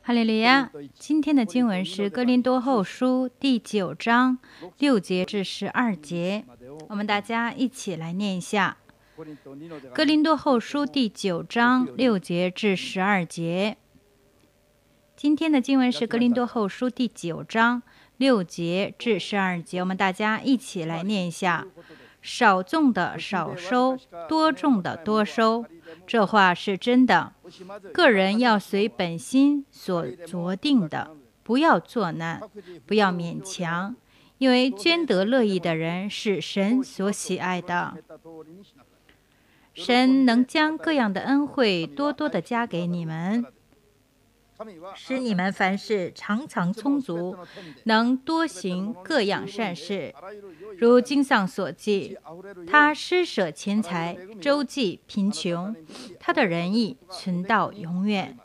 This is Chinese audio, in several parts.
哈利路亚！今天的经文是哥林多后书第9章6节至12节，我们大家一起来念一下。哥林多后书第9章6节至12节。今天的经文是哥林多后书第9章6节至12节，我们大家一起来念一下。少种的少收，多种的多收，这话是真的。个人要随本心所酌定的，不要作难，不要勉强，因为捐得乐意的人是神所喜爱的。神能将各样的恩惠多多的加给你们，使你们凡事常常充足，能多行各样善事。如经上所记，他施舍钱财，周济贫穷，他的仁义存到永远。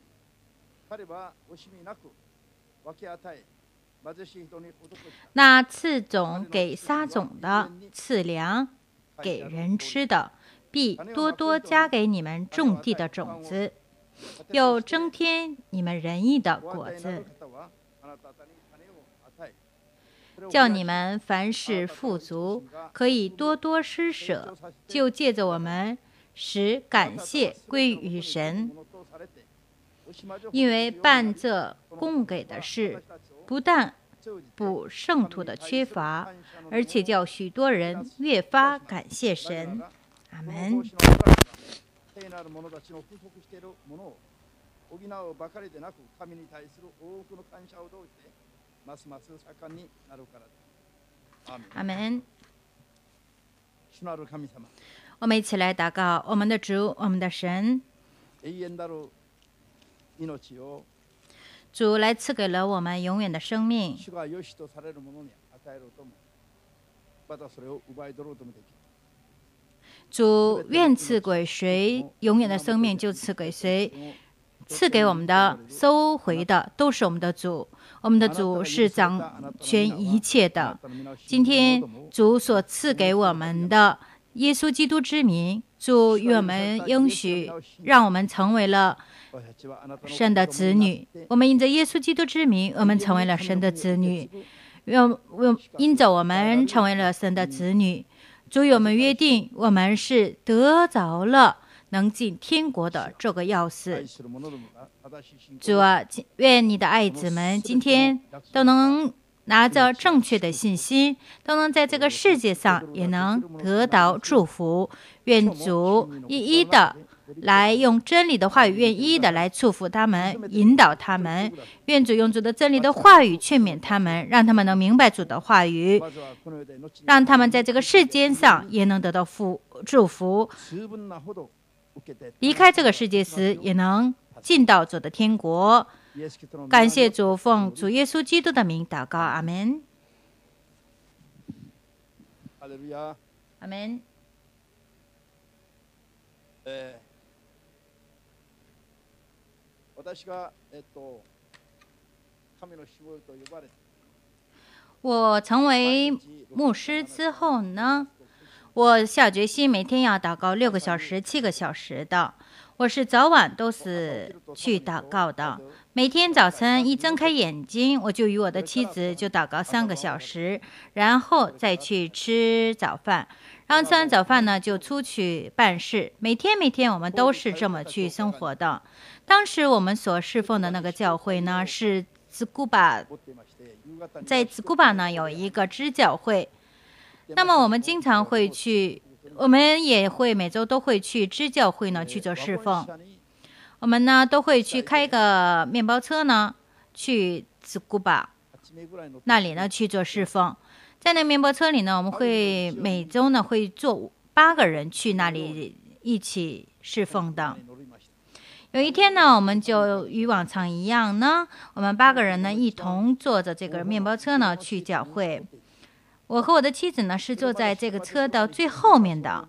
那赐种给撒种的，赐粮给人吃的，必多多加给你们种地的种子，又增添你们仁义的果子，叫你们凡事富足，可以多多施舍，就借着我们使感谢归于神。因为办这供给的事，不但补圣徒的缺乏，而且叫许多人越发感谢神。阿门。阿门。我们一起来祷告。我们的主，我们的神，主来赐给了我们永远的生命。主愿赐给谁，永远的生命就赐给谁。赐给我们的、收回的，都是我们的主。我们的主是掌权一切的。今天主所赐给我们的耶稣基督之名，主与我们应许，让我们成为了神的子女。我们因着耶稣基督之名，我们成为了神的子女。因着我们成为了神的子女，主与我们约定，我们是得着了能进天国的这个钥匙。主啊，愿你的爱子们今天都能拿着正确的信心，都能在这个世界上也能得到祝福。愿主一一的来用真理的话语，愿一一的来祝福他们，引导他们。愿主用主的真理的话语劝勉他们，让他们能明白主的话语，让他们在这个世间上也能得到祝福。离开这个世界时，也能进到主的天国。感谢主，奉主耶稣基督的名祷告，阿门。阿门。我成为牧师之后呢，我下决心每天要祷告6个小时、7个小时的。我是早晚都是去祷告的。每天早晨一睁开眼睛，我就与我的妻子就祷告3个小时，然后再去吃早饭。然后吃完早饭呢，就出去办事。每天我们都是这么去生活的。当时我们所侍奉的那个教会呢，是茨古巴，在茨古巴呢有一个支教会。那么我们经常会去，我们也会每周都会去支教会呢去做侍奉。我们呢都会去开个面包车呢，去茨古巴那里呢去做侍奉。在那面包车里呢，我们会每周呢会坐8个人去那里一起侍奉的。有一天呢，我们就与往常一样呢，我们8个人呢一同坐着这个面包车呢去教会。我和我的妻子呢是坐在这个车的最后面的。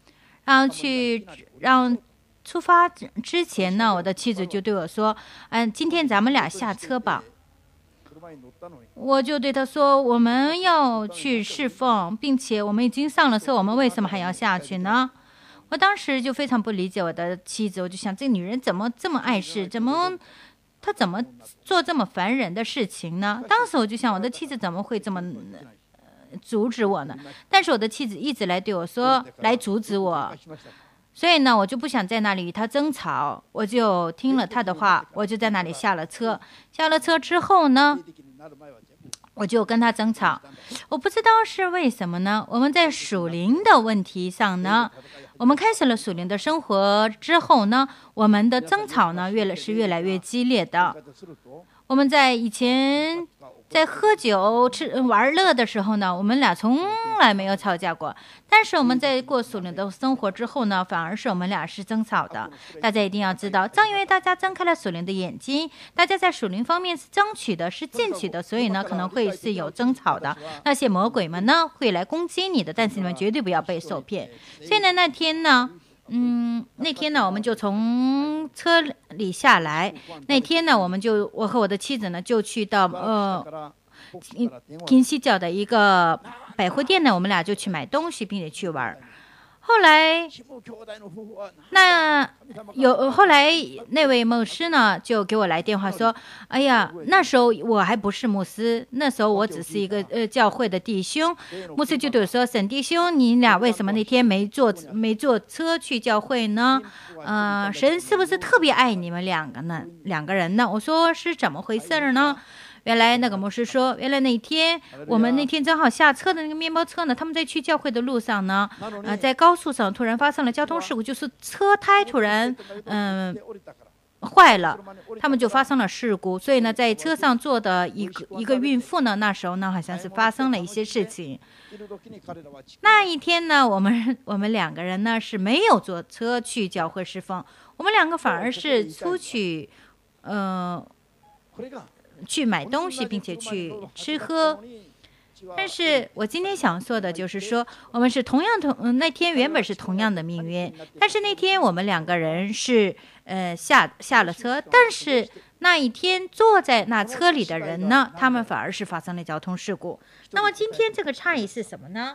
让出发之前呢，我的妻子就对我说：“今天咱们俩下车吧。”我就对他说：“我们要去侍奉，并且我们已经上了车，我们为什么还要下去呢？”我当时就非常不理解我的妻子，我就想，这个女人怎么这么碍事，怎么他怎么做这么烦人的事情呢？当时我就想，我的妻子怎么会这么阻止我呢？但是我的妻子一直来对我说，来阻止我。所以呢，我就不想在那里与他争吵，我就听了他的话，我就在那里下了车。下了车之后呢，我就跟他争吵。我不知道是为什么呢？我们在属灵的问题上呢，我们开始了属灵的生活之后呢，我们的争吵呢越来越激烈的。我们在以前在喝酒玩乐的时候呢，我们俩从来没有吵架过。但是我们在过属灵的生活之后呢，反而是我们俩是争吵的。大家一定要知道，正因为大家睁开了属灵的眼睛，大家在属灵方面是争取的，是进取的，所以呢可能会是有争吵的。那些魔鬼们呢会来攻击你的，但是你们绝对不要被受骗。所以呢那天呢，我们就从车里下来。那天呢，我和我的妻子呢就去到金西角的一个百货店呢，我们俩就去买东西，并且去玩。后来那位牧师呢就给我来电话说，哎呀，那时候我还不是牧师，那时候我只是一个教会的弟兄。牧师就对我说，沈弟兄，你俩为什么那天没坐车去教会呢？神是不是特别爱你们两个人呢？我说是怎么回事呢？原来那个牧师说，原来我们那天正好下车的那个面包车呢，他们在去教会的路上呢，在高速上突然发生了交通事故，就是车胎突然坏了，他们就发生了事故。所以呢，在车上坐的一个孕妇呢，那时候呢好像是发生了一些事情。那一天呢，我们两个人呢是没有坐车去教会侍奉，我们两个反而是出去去买东西，并且去吃喝。但是我今天想说的就是说，我们是那天原本是同样的命运，但是那天我们两个人是下了车，但是那一天坐在那车里的人呢，他们反而是发生了交通事故。那么今天这个差异是什么呢？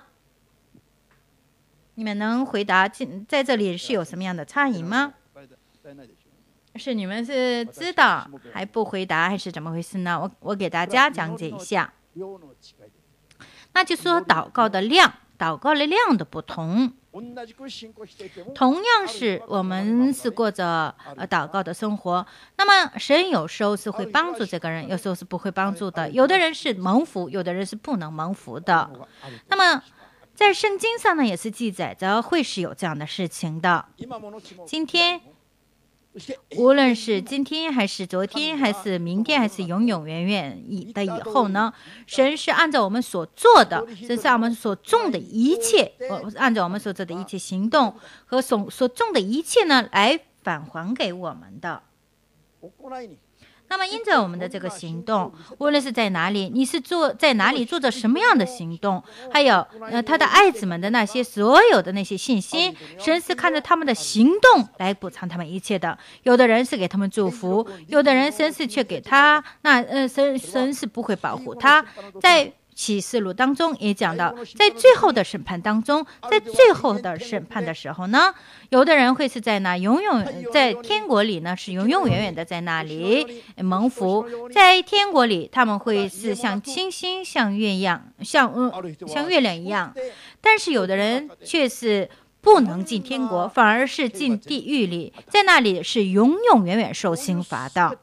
你们能回答在这里是有什么样的差异吗？是你们是知道还不回答，还是怎么回事呢？我给大家讲解一下。那就是说祷告的量的不同。同样是我们是过着祷告的生活，那么神有时候是会帮助这个人，有时候是不会帮助的。有的人是蒙福，有的人是不能蒙福的。那么在圣经上呢，也是记载着会是有这样的事情的。今天无论是今天还是昨天还是明天还是永永远远的以后呢，神是按照我们所做的，神是按我们所种的一切，按照我们所做的一切行动和所种的一切呢，来返还给我们的。那么因着我们的这个行动，无论是在哪里，你是在哪里做着什么样的行动，还有他的爱子们的那些所有的那些信心，神是看着他们的行动来补偿他们一切的。有的人是给他们祝福，有的人神是却给他神是不会保护他。在启示录当中也讲到，在最后的审判当中，在最后的审判的时候呢，有的人会是在那在天国里呢，是永永远远的在那里蒙福。在天国里，他们会是像星星、像月亮一样。但是有的人却是不能进天国，反而是进地狱里，在那里是永永远远受刑罚的。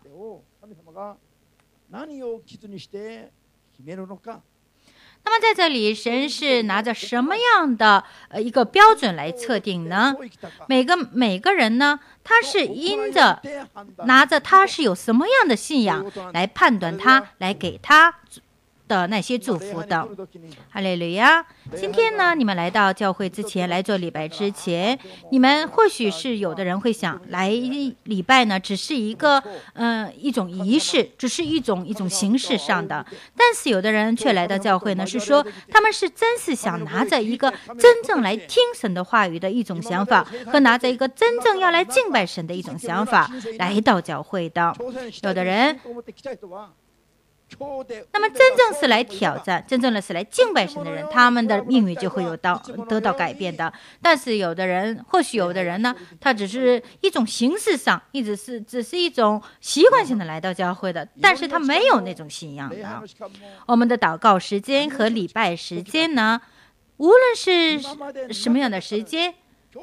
那么在这里，神是拿着什么样的一个标准来测定呢？每个人呢，他是拿着他是有什么样的信仰来判断他，来给他的那些祝福的。哈利路亚！今天呢，你们来到教会之前，来做礼拜之前，你们或许是有的人会想，来礼拜呢，只是一种仪式，只是一种形式上的。但是有的人却来到教会呢，是说他们是真是想拿着一个真正来听神的话语的一种想法，和拿着一个真正要来敬拜神的一种想法来到教会的。有的人那么真正是来挑战，真正的是来敬拜神的人，他们的命运就会得到改变的。但是有的人，或许有的人呢，他只是一种形式上，只是一种习惯性的来到教会的，但是他没有那种信仰的。我们的祷告时间和礼拜时间呢，无论是什么样的时间，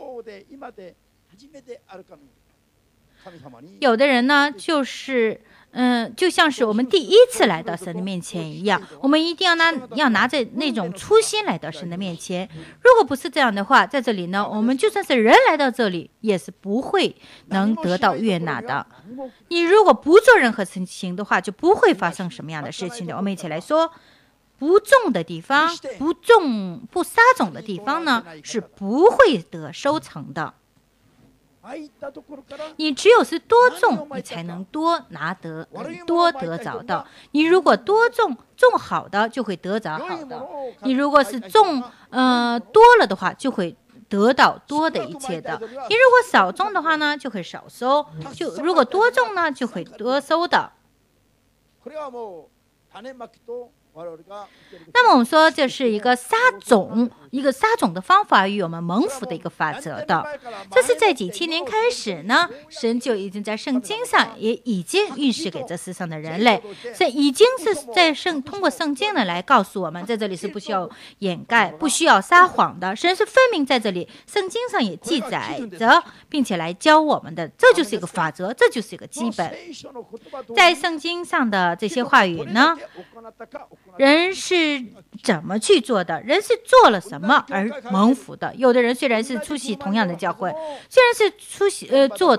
有的人呢，就像是我们第一次来到神的面前一样，我们一定要拿着那种初心来到神的面前。如果不是这样的话，在这里呢，我们就算是人来到这里，也是不会能得到悦纳的。你如果不做任何事情的话，就不会发生什么样的事情的。我们一起来说，不种的地方，不撒种的地方呢，是不会得收成的。你只有是多种，你才能多得着的。你如果多种好的，就会得着好的；你如果是种多了的话，就会得到多的一切的。你如果少种的话呢，就会少收；如果多种呢，就会多收的。那么我们说这是一个撒种的方法与我们蒙福的一个法则的。这是在几千年开始呢，神就已经在圣经上也已经预示给这世上的人类，所以已经是在通过圣经呢来告诉我们，在这里是不需要掩盖、不需要撒谎的。神是分明在这里，圣经上也记载着，并且来教我们的，这就是一个法则，这就是一个基本。在圣经上的这些话语呢，人是怎么去做的？人是做了什么而蒙福的？有的人虽然是出席同样的教会，虽然是做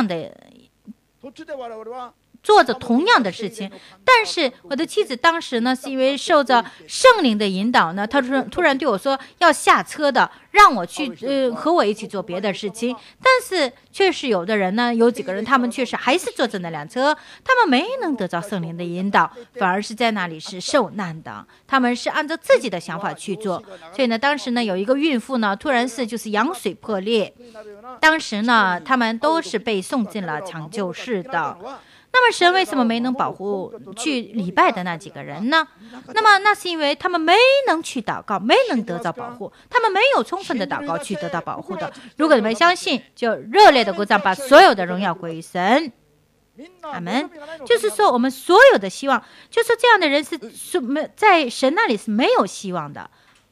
着同样的事情，但是我的妻子当时呢，是因为受着圣灵的引导呢，她突然对我说要下车的，让我去和我一起做别的事情。但是确实有的人呢，有几个人他们确实还是坐着那辆车，他们没能得到圣灵的引导，反而是在那里是受难的。他们是按照自己的想法去做。所以呢，当时呢有一个孕妇呢，突然就是羊水破裂，当时呢他们都是被送进了抢救室的。那么神为什么没能保护去礼拜的那几个人呢？那是因为他们没能去祷告，没能得到保护，他们没有充分的祷告去得到保护的。如果你们相信，就热烈的鼓掌，把所有的荣耀归于神。阿们。就是说我们所有的希望，就是说这样的人是在神那里是没有希望的。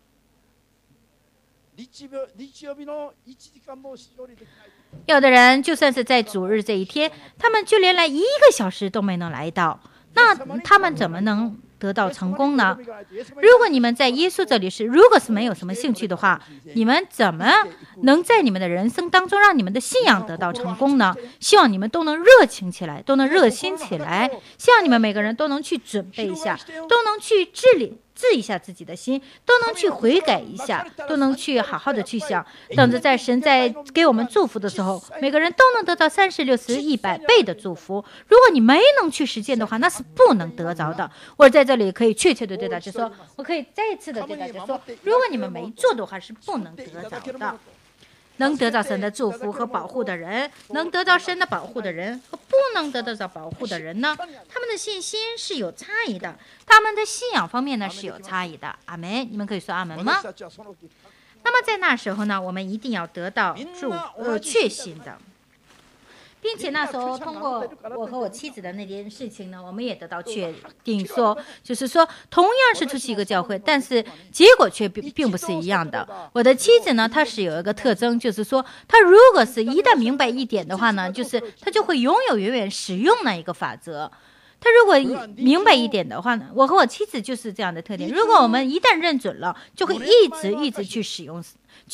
有的人就算是在主日这一天，他们就连来1个小时都没能来到，那他们怎么能得到成功呢？如果你们在耶稣这里如果是没有什么兴趣的话，你们怎么能在你们的人生当中让你们的信仰得到成功呢？希望你们都能热情起来，都能热心起来，希望你们每个人都能去准备一下，都能去治一下自己的心，都能去悔改一下，都能去好好的去想，等着在神在给我们祝福的时候，每个人都能得到30、60、100倍的祝福。如果你没能去实践的话，那是不能得着的。我在这里可以确切的对大家说，我可以再一次的对大家说，如果你们没做的话，是不能得着的。能得到神的祝福和保护的人，能得到神的保护的人和不能得到保护的人呢，他们的信心是有差异的，他们的信仰方面呢是有差异的。阿门，你们可以说阿门吗？那么在那时候呢，我们一定要得到确信的，并且那时候通过我和我妻子的那件事情呢，我们也得到确定说，就是说同样是出席一个教会，但是结果却并不是一样的。我的妻子呢，她是有一个特征，就是说她如果是一旦明白一点的话呢，就是她就会永远使用那一个法则。她如果明白一点的话呢，我和我妻子就是这样的特点。如果我们一旦认准了，就会一直去使用，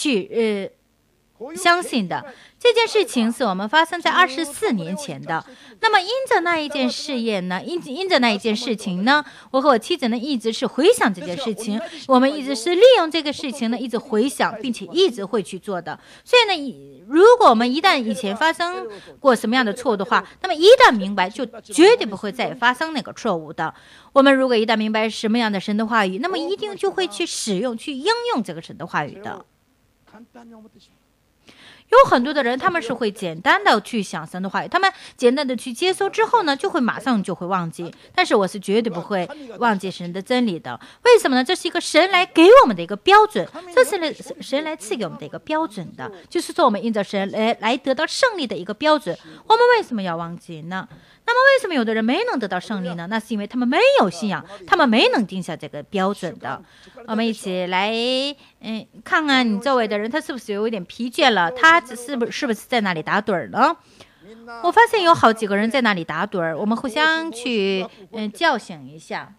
相信的。这件事情是我们发生在24年前的。那么因着那一件事业呢，因着那一件事情呢，我和我妻子呢一直是回想这件事情，我们一直是利用这个事情呢一直回想，并且一直会去做的。所以呢，如果我们一旦以前发生过什么样的错误的话，那么一旦明白，就绝对不会再发生那个错误的。我们如果一旦明白什么样的神的话语，那么一定就会去使用、去应用这个神的话语的。 有很多的人，他们是会简单的去想神的话语，他们简单的去接收之后呢，马上就会忘记。但是我是绝对不会忘记神的真理的。为什么呢？这是一个神来给我们的一个标准，这是神来赐给我们的一个标准的，就是说我们因着神来得到胜利的一个标准。我们为什么要忘记呢？那么为什么有的人没能得到胜利呢？那是因为他们没有信仰，他们没能定下这个标准的。我们一起来看看你周围的人，他是不是有一点疲倦了？他是不是在那里打盹呢？我发现有好几个人在那里打盹，我们互相去叫醒一下。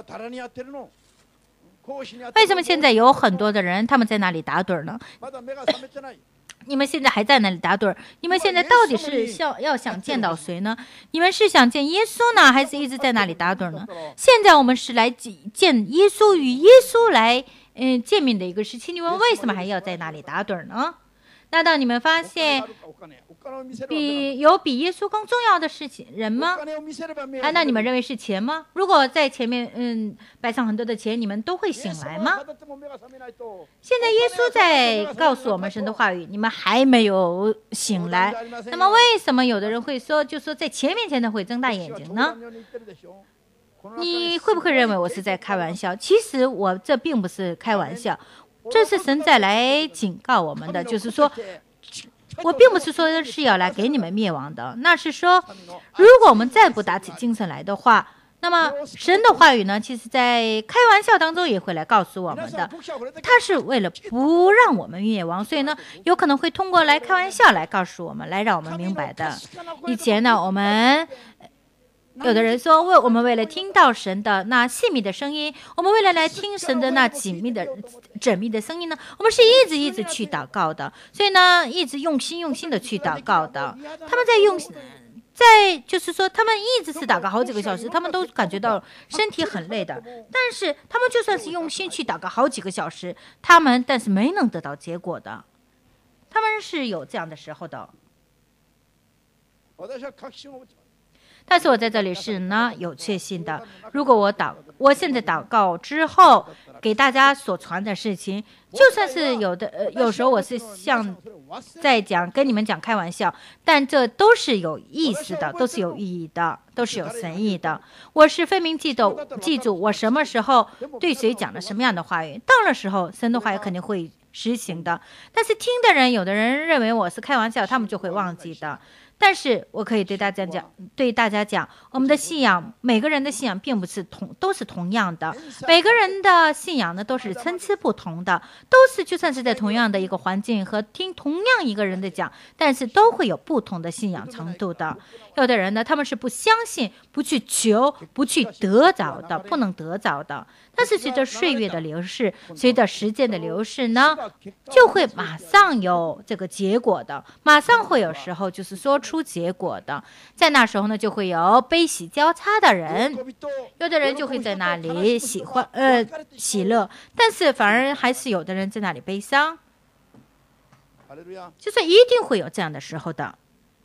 为什么现在有很多的人他们在那里打盹呢？你们现在还在那里打盹？你们现在到底是要想见到谁呢？你们是想见耶稣呢，还是一直在那里打盹呢？现在我们是来见耶稣，与耶稣来见面的一个时期，你们为什么还要在那里打盹呢？难道你们发现有比耶稣更重要的事情人吗？难道你们认为是钱吗？如果在前面摆上很多的钱，你们都会醒来吗？现在耶稣在告诉我们神的话语，你们还没有醒来，那么为什么有的人会说，就说在钱面前的会睁大眼睛呢？你会不会认为我是在开玩笑？其实我这并不是开玩笑，这是神在来警告我们的，就是说我并不是说是要来给你们灭亡的，那是说如果我们再不打起精神来的话，那么神的话语呢，其实在开玩笑当中也会来告诉我们的，他是为了不让我们灭亡，所以呢有可能会通过来开玩笑来告诉我们，来让我们明白的。以前呢我们有的人说，我们为了听到神的那细密的声音，我们为了来听神的那缜密的声音呢，我们是一直去祷告的，所以呢一直用心的去祷告的。他们就是说他们一直是祷告好几个小时，他们都感觉到身体很累的，但是他们就算是用心去祷告好几个小时，但是没能得到结果的，他们是有这样的时候的。但是我在这里是呢有确信的，如果我现在祷告之后给大家所传的事情，就算是有时候我是像在跟你们讲开玩笑，但这都是有意思的，都是有意义的，都是有神意的。我是分明记住我什么时候对谁讲了什么样的话语，到了时候神的话语肯定会实行的。但是听的人，有的人认为我是开玩笑，他们就会忘记的。但是我可以对大家讲，我们的信仰，每个人的信仰并不是都是同样的，每个人的信仰呢都是参差不同的，都是就算是在同样的一个环境和听同样一个人的讲，但是都会有不同的信仰程度的。有的人呢，他们是不相信、不去求、不去得着的，不能得着的。但是随着岁月的流逝，随着时间的流逝呢，就会马上有这个结果的，马上会有时候就是说出结果的。在那时候呢，就会有悲喜交叉的人，有的人就会在那里喜乐，但是反而还是有的人在那里悲伤，就是一定会有这样的时候的。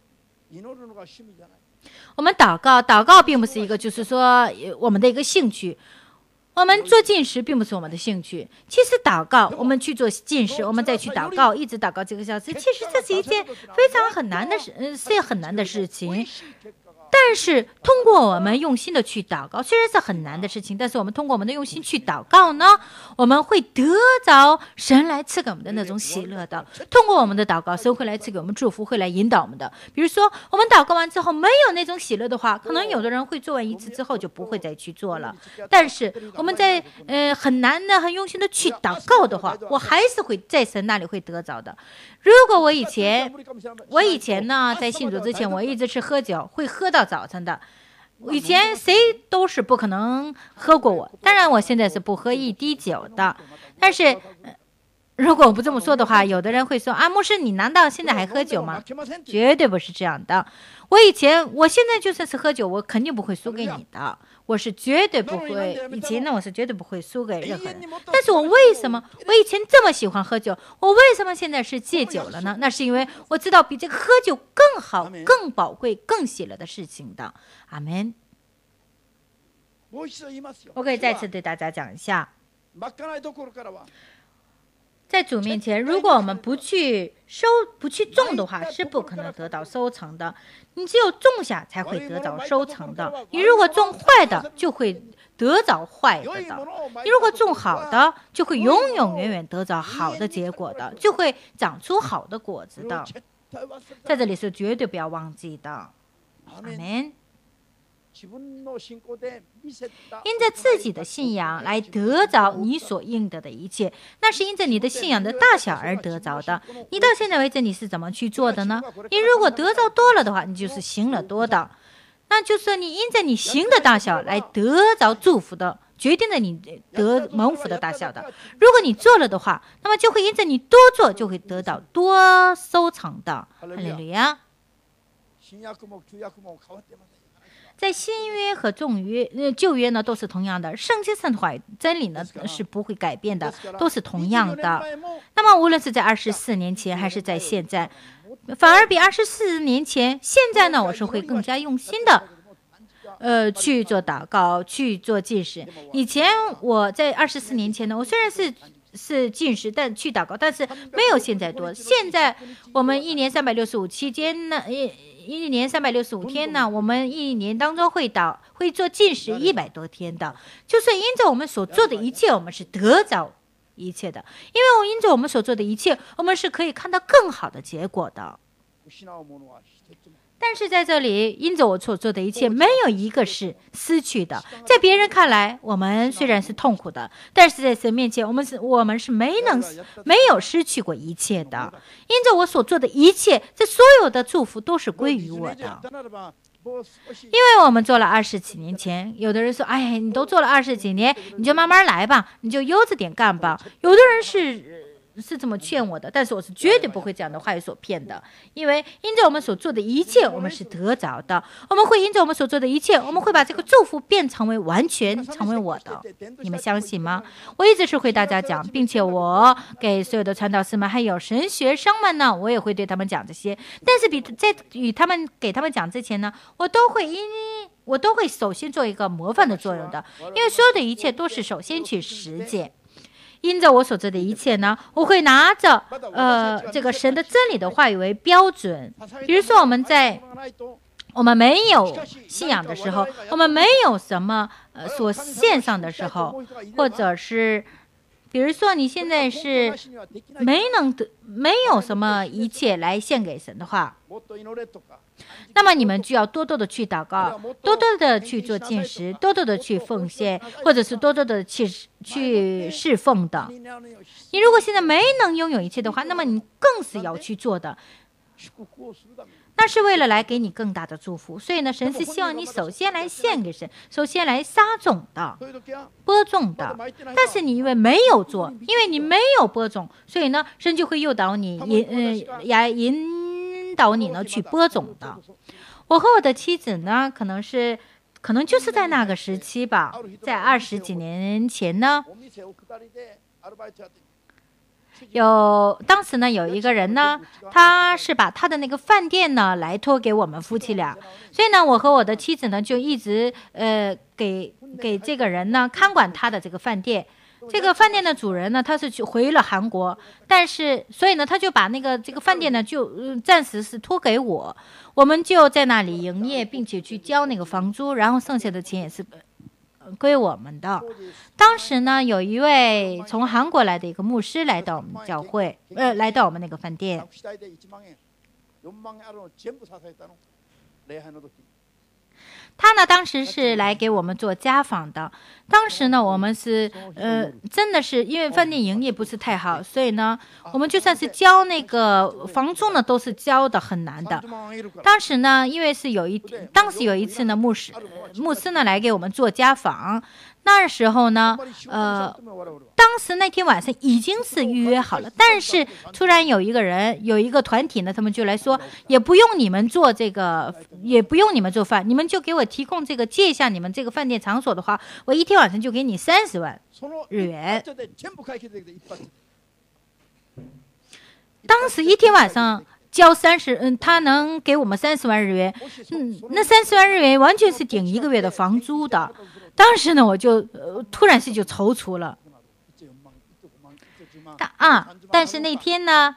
我们祷告并不是一个就是说我们的一个兴趣，我们做禁食并不是我们的兴趣。其实祷告，我们去做禁食，我们再去祷告，一直祷告几个小时，其实这是一件非常很难的事情。但是通过我们用心的去祷告，虽然是很难的事情，但是我们通过我们的用心去祷告呢，我们会得着神来赐给我们的那种喜乐的。通过我们的祷告，神会来赐给我们祝福，会来引导我们的。比如说我们祷告完之后没有那种喜乐的话，可能有的人会做完一次之后就不会再去做了。但是我们在很难的很用心的去祷告的话，我还是会在神那里会得着的。如果我以前呢在信主之前，我一直是喝酒，会喝到早晨的。以前谁都是不可能喝过我，当然我现在是不喝一滴酒的。但是如果我不这么说的话，有的人会说啊，牧师你难道现在还喝酒吗？绝对不是这样的。我现在就算是喝酒，我肯定不会输给你的，我是绝对不会，以前呢我是绝对不会输给任何人。但是我以前这么喜欢喝酒，我为什么现在是戒酒了呢？那是因为我知道比这个喝酒更好、更宝贵、更喜乐的事情的。阿们。我可以再次对大家讲一下， 在主面前，如果我们不去种的话，是不可能得到收成的。你只有种下才会得到收成的。你如果种坏的，就会得到坏的；你如果种好的，就会永永远远得到好的结果的，就会长出好的果子的。在这里是绝对不要忘记的。阿们。因着自己的信仰来得着你所应得的一切，那是因着你的信仰的大小而得着的。你到现在为止你是怎么去做的呢？你如果得着多了的话，你就是行了多的，那就是你因着你行的大小来得着祝福的，决定了你得蒙福的大小的。如果你做了的话，那么就会因着你多做，就会得到多收成的。哈利路亚。在新约和旧约呢，都是同样的。圣经上的话，真理呢是不会改变的，都是同样的。那么，无论是在24年前还是在现在，反而比24年前，现在呢，我是会更加用心的，去做祷告，去做禁食。以前我在24年前呢，我虽然是禁食，但去祷告，但是没有现在多。现在我们一年365期间呢，一年365天呢，我们一年当中会做禁食100多天的，就是因着我们所做的一切，我们是得着一切的，因为因着我们所做的一切，我们是可以看到更好的结果的。但是在这里，因着我所做的一切，没有一个是失去的。在别人看来，我们虽然是痛苦的，但是在神面前，我们是没有失去过一切的。因着我所做的一切，这所有的祝福都是归于我的。因为我们做了20几年前，有的人说：“哎，你都做了20几年，你就慢慢来吧，你就悠着点干吧。”有的人是这么劝我的，但是我是绝对不会这样的话语所骗的，因为因着我们所做的一切，我们是得着的。我们会因着我们所做的一切，我们会把这个祝福变成为完全成为我的。你们相信吗？我一直是会大家讲，并且我给所有的传道师们还有神学生们呢，我也会对他们讲这些。但是在给他们讲之前呢，我都会首先做一个模范的作用的，因为所有的一切都是首先去实践。因着我所做的一切呢，我会拿着这个神的真理的话语为标准。比如说我们没有信仰的时候，我们没有什么所献上的时候，或者是比如说你现在是没有什么一切来献给神的话，那么你们就要多多的去祷告，多多的去做禁食，多多的去奉献，或者是多多的去侍奉的。你如果现在没能拥有一切的话，那么你更是要去做的，那是为了来给你更大的祝福。所以呢，神是希望你首先来献给神，首先来撒种的、播种的。但是你因为没有做，因为你没有播种，所以呢，神就会诱导你，引导你呢去播种的。我和我的妻子呢，可能就是在那个时期吧，在20几年前呢，当时呢有一个人呢，他是把他的那个饭店呢来托给我们夫妻俩，所以呢，我和我的妻子呢就一直给这个人呢看管他的这个饭店。这个饭店的主人呢，他是回了韩国，但是所以呢，他就把这个饭店呢就暂时是托给我，我们就在那里营业，并且去交那个房租，然后剩下的钱也是归我们的。当时呢，有一位从韩国来的一个牧师来到我们教会，来到我们那个饭店。他呢，当时是来给我们做家访的。当时呢，我们是真的是因为饭店营业不是太好，所以呢，我们就算是交那个房租呢，都是交的很难的。当时呢，因为当时有一次呢，牧师呢来给我们做家访。那时候呢，当时那天晚上已经是预约好了，但是突然有一个团体呢，他们就来说，也不用你们做饭，你们就给我提供这个借一下你们这个饭店场所的话，我一天晚上就给你30万日元。当时一天晚上交他能给我们30万日元，那30万日元完全是顶1个月的房租的。当时呢，我就突然就踌躇了， 但是那天呢，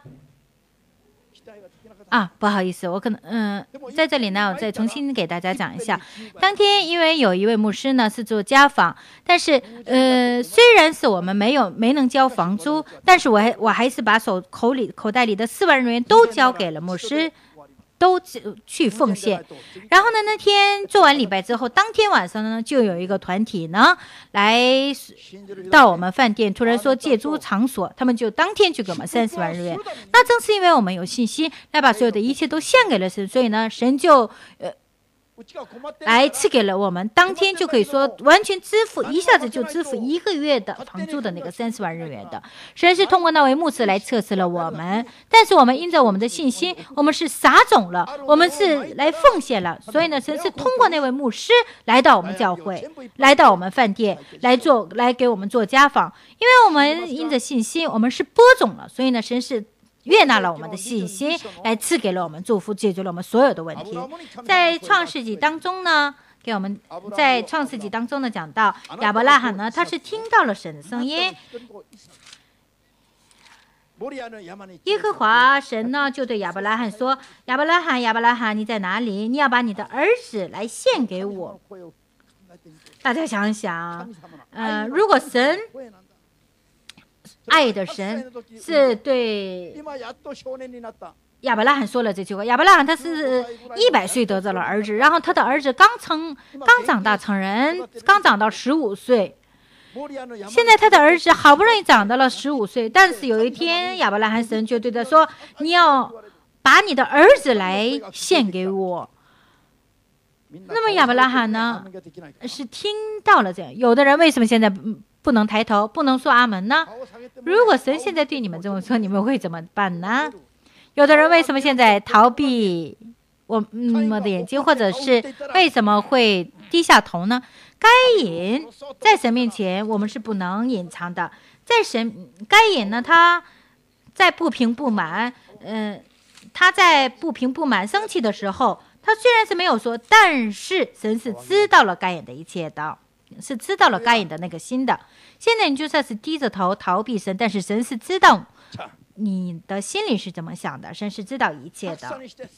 不好意思，我可能在这里呢，我再重新给大家讲一下。当天因为有一位牧师呢是做家访，但是虽然是我们没能交房租，但是我还是把口袋里的4万日元都交给了牧师。都去奉献。然后呢，那天做完礼拜之后，当天晚上呢，就有一个团体呢来到我们饭店，突然说借租场所，他们就当天就给我们30万日元。那正是因为我们有信心，来把所有的一切都献给了神，所以呢，神就来赐给了我们，当天就可以说完全支付，一下子就支付1个月的房租的那个30万日元的。神是通过那位牧师来测试了我们，但是我们因着我们的信心，我们是撒种了，我们是来奉献了，所以呢，神是通过那位牧师来到我们教会，来到我们饭店，来给我们做家访。因为我们因着信心，我们是播种了，所以呢，神是悦纳了我们的信心，来赐给了我们祝福，解决了我们所有的问题。在创世纪当中呢，讲到亚伯拉罕呢，他是听到了神的声音，耶和华神呢就对亚伯拉罕说：“亚伯拉罕，亚伯拉罕，你在哪里？你要把你的儿子来献给我。”大家想想，如果神爱的神是对亚伯拉罕说了这句话。亚伯拉罕他是100岁得到了儿子，然后他的儿子刚长大成人，刚长到15岁。现在他的儿子好不容易长到了15岁，但是有一天亚伯拉罕神就对他说：“你要把你的儿子来献给我。”那么亚伯拉罕呢是听到了这样。有的人为什么现在不能抬头，不能说阿门呢？如果神现在对你们这么说，你们会怎么办呢？有的人为什么现在逃避我们的眼睛，或者是为什么会低下头呢？该隐在神面前我们是不能隐藏的。该隐呢，他在不平不满生气的时候，他虽然是没有说，但是神是知道了该隐的一切的，是知道了该隐的那个心的。现在你就算是低着头逃避神，但是神是知道你的心里是怎么想的，神是知道一切的。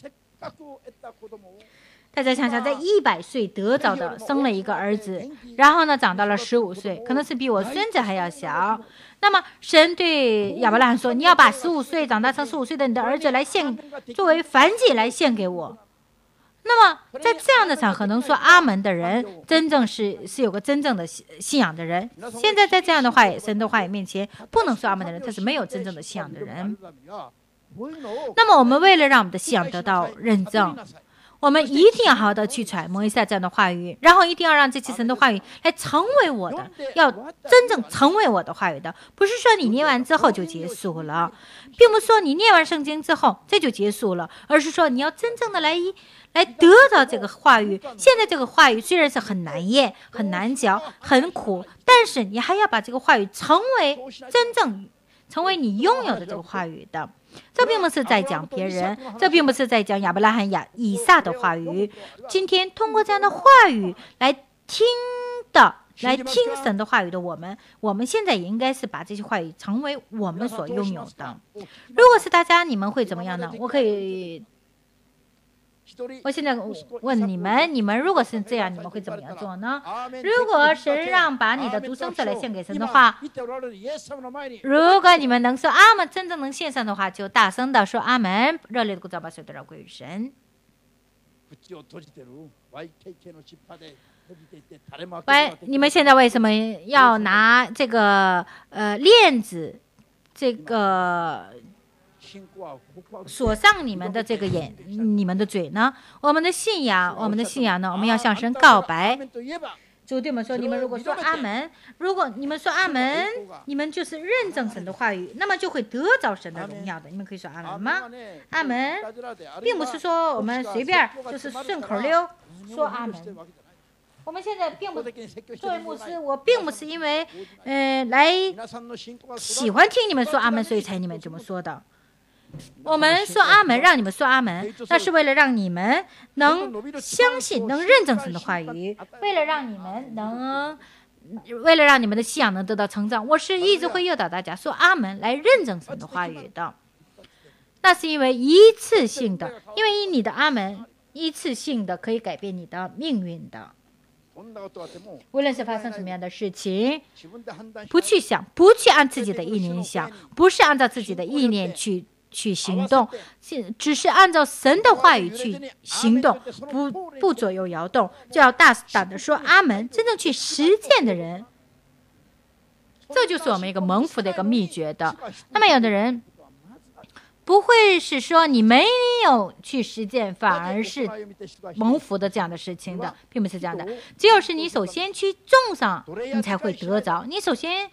大家想想，在100岁得着的生了一个儿子，然后呢长到了15岁，可能是比我孙子还要小。那么神对亚伯拉罕说：“你要把长大成15岁的你的儿子来作为燔祭来献给我。”那么在这样的场合能说阿门的人，真正是有个真正的信仰的人。现在在这样的话语神的话语面前不能说阿门的人，他是没有真正的信仰的人。那么我们为了让我们的信仰得到认证，我们一定要好好的去揣摩一下这样的话语，然后一定要让这些神的话语来成为我的，要真正成为我的话语的。不是说你念完之后就结束了，并不是说你念完圣经之后这就结束了，而是说你要真正的来得到这个话语。现在这个话语虽然是很难咽、很难嚼、很苦，但是你还要把这个话语成为你拥有的这个话语的。这并不是在讲别人，这并不是在讲亚伯拉罕、以撒的话语。今天通过这样的话语来听神的话语的我们现在也应该是把这些话语成为我们所拥有的。如果是大家，你们会怎么样呢？我现在问你们如果是这样，你们会怎么样做呢？如果神让把你的独生子来献给神的话，如果你们能说阿门，真正能献上的话，就大声的说阿门，热烈的鼓掌，把所有的荣耀归于神。你们现在为什么要拿这个链子这个锁上你们的这个你们的嘴呢？我们的信仰呢，我们要向神告白。主对我们说：“你们如果说阿门，如果你们说阿门，你们就是认证神的话语，那么就会得着神的荣耀的。你们可以说阿门吗？阿门，并不是说我们随便就是顺口溜说阿门。我们现在并不作为牧师，我并不是因为来喜欢听你们说阿门，所以才你们这么说的。我们说阿门，让你们说阿门，那是为了让你们能相信，能认证神的话语，为了让你们为了让你们的信仰能得到成长，我是一直会诱导大家说阿门来认证神的话语的。那是因为一次性的，因为你的阿门一次性的可以改变你的命运的。无论是发生什么样的事情，不去想，不去按自己的意念想，不是按照自己的意念去行动，只是按照神的话语去行动，不左右摇动，就要大胆的说阿门。真正去实践的人，这就是我们一个蒙福的一个秘诀的。那么有的人不会是说你没有去实践反而是蒙福的这样的事情的，并不是这样的。只有是你首先去种上，你才会得着。你首先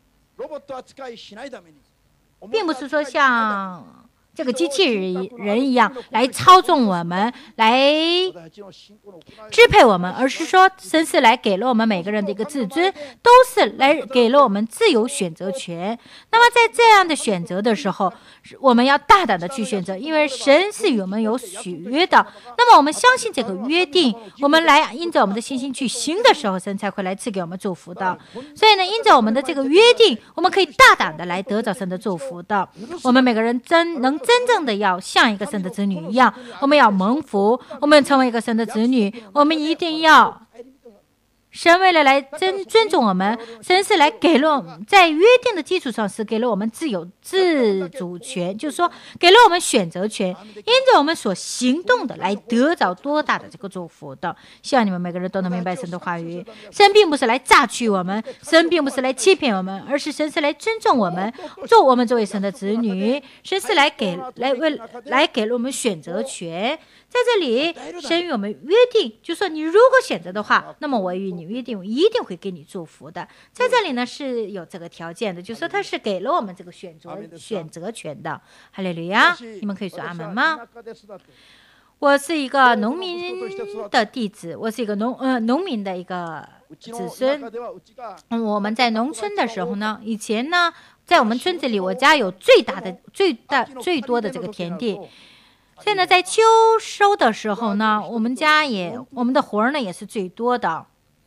并不是说像这个机器人一样来操纵我们，来支配我们，而是说神是来给了我们每个人的一个自尊，都是来给了我们自由选择权。那么在这样的选择的时候，我们要大胆的去选择，因为神是与我们有许约的。那么我们相信这个约定，我们来因着我们的信心去行的时候，神才会来赐给我们祝福的。所以呢，因着我们的这个约定，我们可以大胆的来得着神的祝福的。我们每个人能真正的要像一个神的子女一样，我们要蒙福，我们成为一个神的子女，我们一定要神为了来尊重我们，神是来给了在约定的基础上是给了我们自主权，就是说给了我们选择权，因着我们所行动的来得着多大的这个祝福的。希望你们每个人都能明白神的话语。神并不是来榨取我们，神并不是来欺骗我们，而是神是来尊重我们，我们作为神的子女，神是来给了我们选择权。在这里，神与我们约定，就说你如果选择的话，那么我与你约定，我一定会给你祝福的。在这里呢是有这个条件的，就说他是给了我们这个选择权的。哈利路亚！你们可以说阿门吗？我是一个农民的弟子，我是一个农民的一个子孙。我们在农村的时候呢，以前呢，在我们村子里，我家有最多的这个田地。所以呢，在秋收的时候呢，我们的活儿呢也是最多的。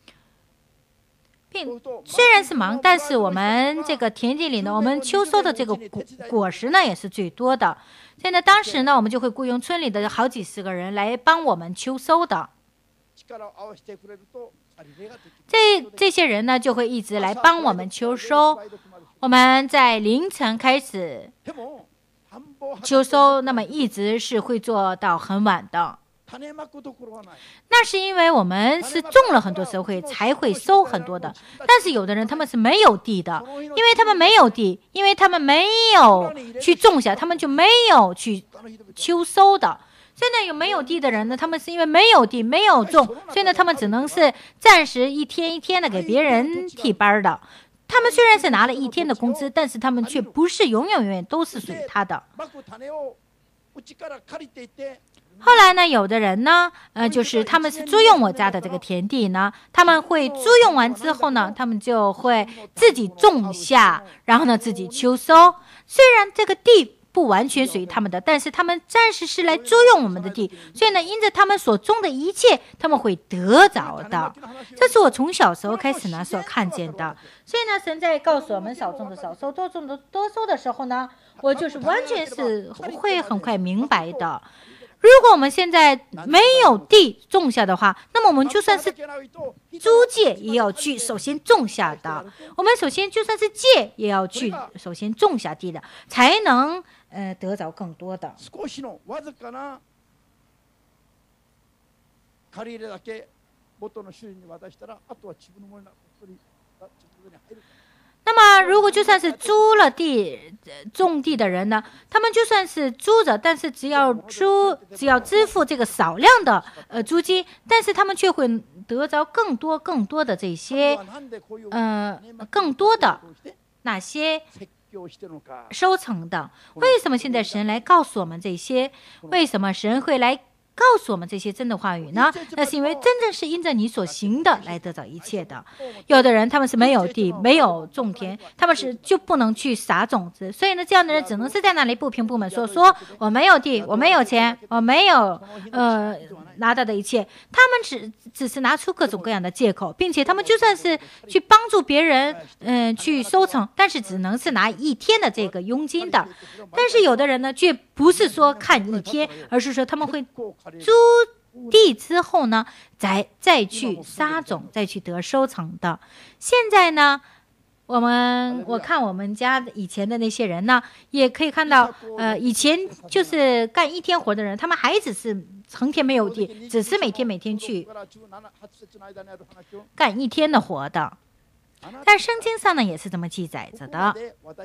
虽然是忙，但是我们这个田地里呢，我们秋收的这个果实呢也是最多的。所以呢，当时呢，我们就会雇佣村里的好几十个人来帮我们秋收的。这些人呢，就会一直来帮我们秋收。我们在凌晨开始秋收，那么一直是会做到很晚的。那是因为我们是种了很多时候才会收很多的，但是有的人他们是没有地的，因为他们没有地，因为他们没有去种下，他们就没有去秋收的。所以呢，有没有地的人呢，他们是因为没有地没有种，所以呢，他们只能是暂时一天一天的给别人替班的。他们虽然是拿了一天的工资，但是他们却不是永远都是属于他的。后来呢，有的人呢，就是他们是租用我家的这个田地呢，他们会租用完之后呢，他们就会自己种下，然后呢自己秋收。虽然这个地不完全属于他们的，但是他们暂时是来租用我们的地，所以呢，因着他们所种的一切，他们会得着的。这是我从小时候开始呢所看见的。所以呢，神在告诉我们少种的少收，多种的多收的时候呢，我就是完全是会很快明白的。如果我们现在没有地种下的话，那么我们就算是租借也要去首先种下的。我们首先就算是借也要去首先种下地的，才能得着更多的。那么如果就算是租了地种地的人呢，他们就算是租着，但是只要支付这个少量的租金，但是他们却会得着更多的这些更多的那些收成的。为什么现在神来告诉我们这些？为什么神会来告诉我们这些真的话语呢？那是因为真正是因着你所行的来得到一切的。有的人他们是没有地，没有种田，他们是就不能去撒种子，所以呢，这样的人只能是在那里不平不满说我没有地，我没有钱，我没有拿到的一切。他们只是拿出各种各样的借口，并且他们就算是去帮助别人去收成，但是只能是拿一天的这个佣金的。但是有的人呢，却不是说看一天，而是说他们会租地之后呢，再去撒种，再去得收成的。现在呢，我看我们家以前的那些人呢，也可以看到，以前就是干一天活的人，他们还只是成天没有地，只是每天去干一天的活的。但圣经上呢也是这么记载着的。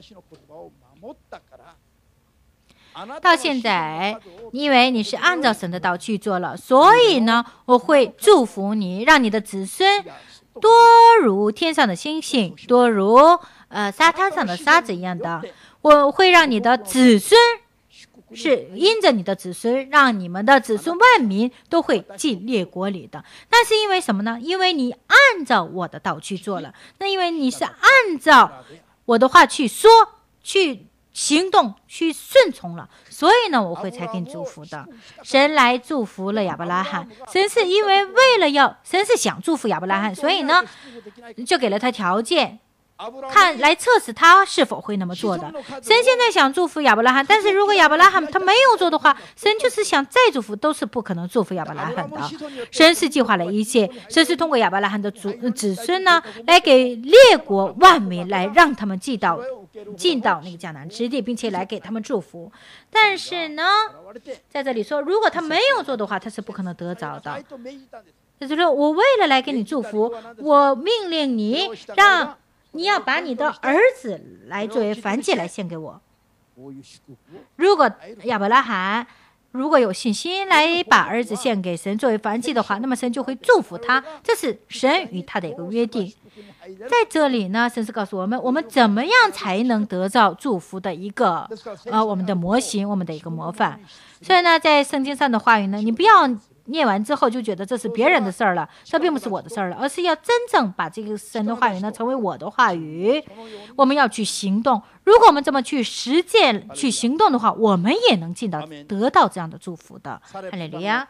到现在，因为你是按照神的道去做了，所以呢，我会祝福你，让你的子孙多如天上的星星，多如沙滩上的沙子一样的。我会让你的子孙，是因着你的子孙，让你们的子孙万民都会进列国里的。那是因为什么呢？因为你按照我的道去做了。那因为你是按照我的话去说，去行动，去顺从了，所以呢，我会才给你祝福的。神来祝福了亚伯拉罕，神是因为神是想祝福亚伯拉罕，所以呢，就给了他条件，来测试他是否会那么做的。神现在想祝福亚伯拉罕，但是如果亚伯拉罕他没有做的话，神就是想再祝福都是不可能祝福亚伯拉罕的。神是计划了一切，神是通过亚伯拉罕的子孙呢，来给列国万民，来让他们进到那个迦南之地，并且来给他们祝福。但是呢，在这里说，如果他没有做的话，他是不可能得着的。也就是说，我为了来给你祝福，我命令你，让你要把你的儿子来作为燔祭来献给我。如果亚伯拉罕如果有信心来把儿子献给神作为燔祭的话，那么神就会祝福他，这是神与他的一个约定。在这里呢，神是告诉我们，我们怎么样才能得到祝福的一个我们的模型，我们的一个模范。所以呢，在圣经上的话语呢，你不要念完之后就觉得这是别人的事儿了，这并不是我的事儿了，而是要真正把这个神的话语呢成为我的话语。我们要去行动，如果我们这么去实践去行动的话，我们也能得到这样的祝福的。哈利路亚。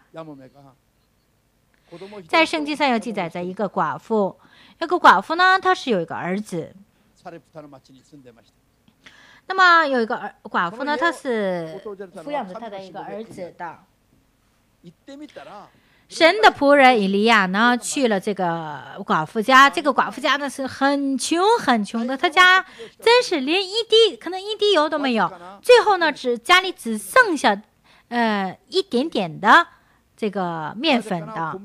在圣经上有记载着一个寡妇，呢，她是有一个儿子。那么有一个寡妇呢，她是抚养着她的一个儿子的。神的仆人以利亚呢，去了这个寡妇家。这个寡妇家呢是很穷很穷的，他家真是连可能一滴油都没有。最后呢，家里只剩下一点点的这个面粉的，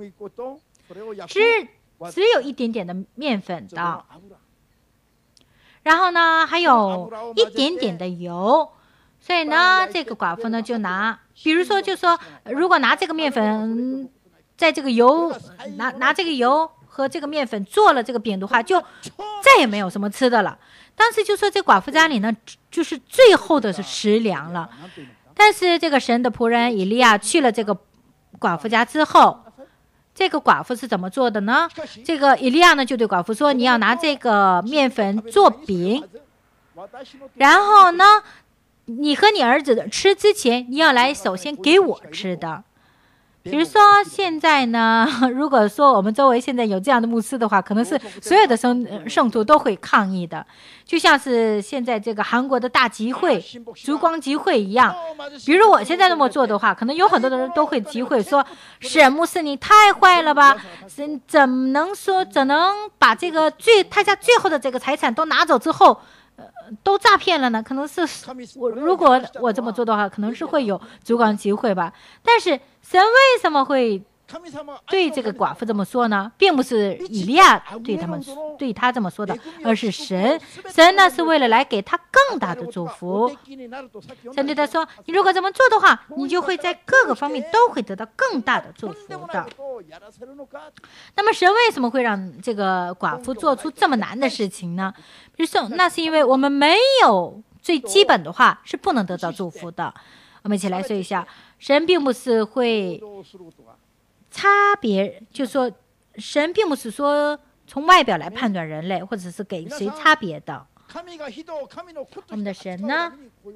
只有一点点的面粉的。然后呢，还有一点点的油。所以呢，这个寡妇呢就比如说就说，如果拿这个面粉，在这个油拿这个油和这个面粉做了这个饼的话，就再也没有什么吃的了。当时就说这寡妇家里呢，就是最后的是食粮了。但是这个神的仆人以利亚去了这个寡妇家之后，这个寡妇是怎么做的呢？这个以利亚呢就对寡妇说，你要拿这个面粉做饼，然后呢，你和你儿子吃之前，你要来首先给我吃的。比如说现在呢，如果说我们周围现在有这样的牧师的话，可能是所有的圣徒都会抗议的，就像是现在这个韩国的大集会、烛光集会一样。比如我现在那么做的话，可能有很多的人都会集会说，是牧师你太坏了吧，怎能把这个他家最后的这个财产都拿走之后都诈骗了呢？可能是如果我这么做的话，可能是会有烛光集会吧。但是神为什么会对这个寡妇这么说呢？并不是以利亚对他这么说的，而是神呢是为了来给他更大的祝福。神对他说，你如果这么做的话，你就会在各个方面都会得到更大的祝福的。那么神为什么会让这个寡妇做出这么难的事情呢？比如说，那是因为我们没有最基本的话是不能得到祝福的。我们一起来说一下， 神并不是会差别，就说神并不是说从外表来判断人类，或者是给谁差别的。我们的神呢，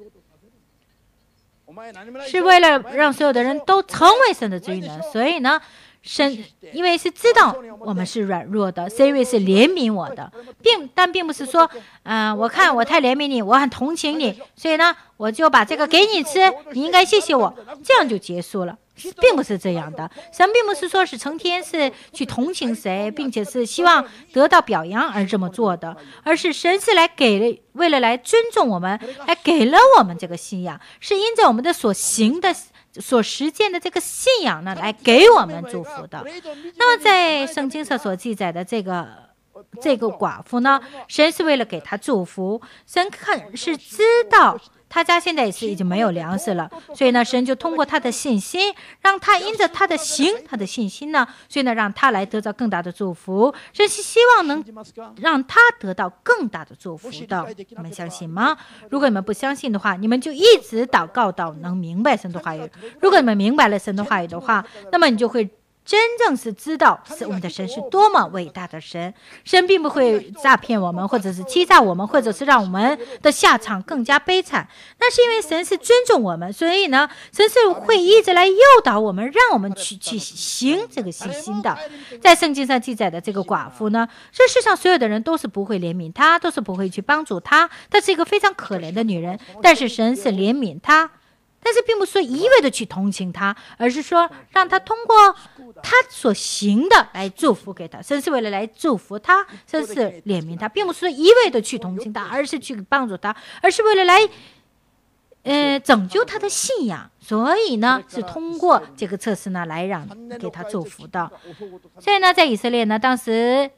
是为了让所有的人都成为神的子女呢，所以呢，神因为是知道我们是软弱的，是因为是怜悯我的，但并不是说，我看我太怜悯你，我很同情你，所以呢，我就把这个给你吃，你应该谢谢我，这样就结束了。并不是这样的，神并不是说是成天是去同情谁，并且是希望得到表扬而这么做的，而是神是为了来尊重我们，来给了我们这个信仰，是因着我们的所行的、所实践的这个信仰呢，来给我们祝福的。那么在圣经上所记载的这个寡妇呢，神是为了给她祝福，神是知道他家现在也是已经没有粮食了，所以呢，神就通过他的信心，让他因着他的信心呢，所以呢，让他来得到更大的祝福。神是希望能让他得到更大的祝福的，你们相信吗？如果你们不相信的话，你们就一直祷告到能明白神的话语。如果你们明白了神的话语的话，那么你就会真正是知道我们的神是多么伟大的神。神并不会诈骗我们，或者是欺诈我们，或者是让我们的下场更加悲惨。那是因为神是尊重我们，所以呢，神是会一直来诱导我们，让我们去行这个信心的。在圣经上记载的这个寡妇呢，这世上所有的人都是不会怜悯她，都是不会去帮助她，她是一个非常可怜的女人，但是神是怜悯她。但是并不是说一味的去同情他，而是说让他通过他所行的来祝福给他。神是为了来祝福他，神是怜悯他，并不是说一味的去同情他，而是去帮助他，而是为了来拯救他的信仰。所以呢，是通过这个测试呢来给他祝福的。所以呢，在以色列呢，当时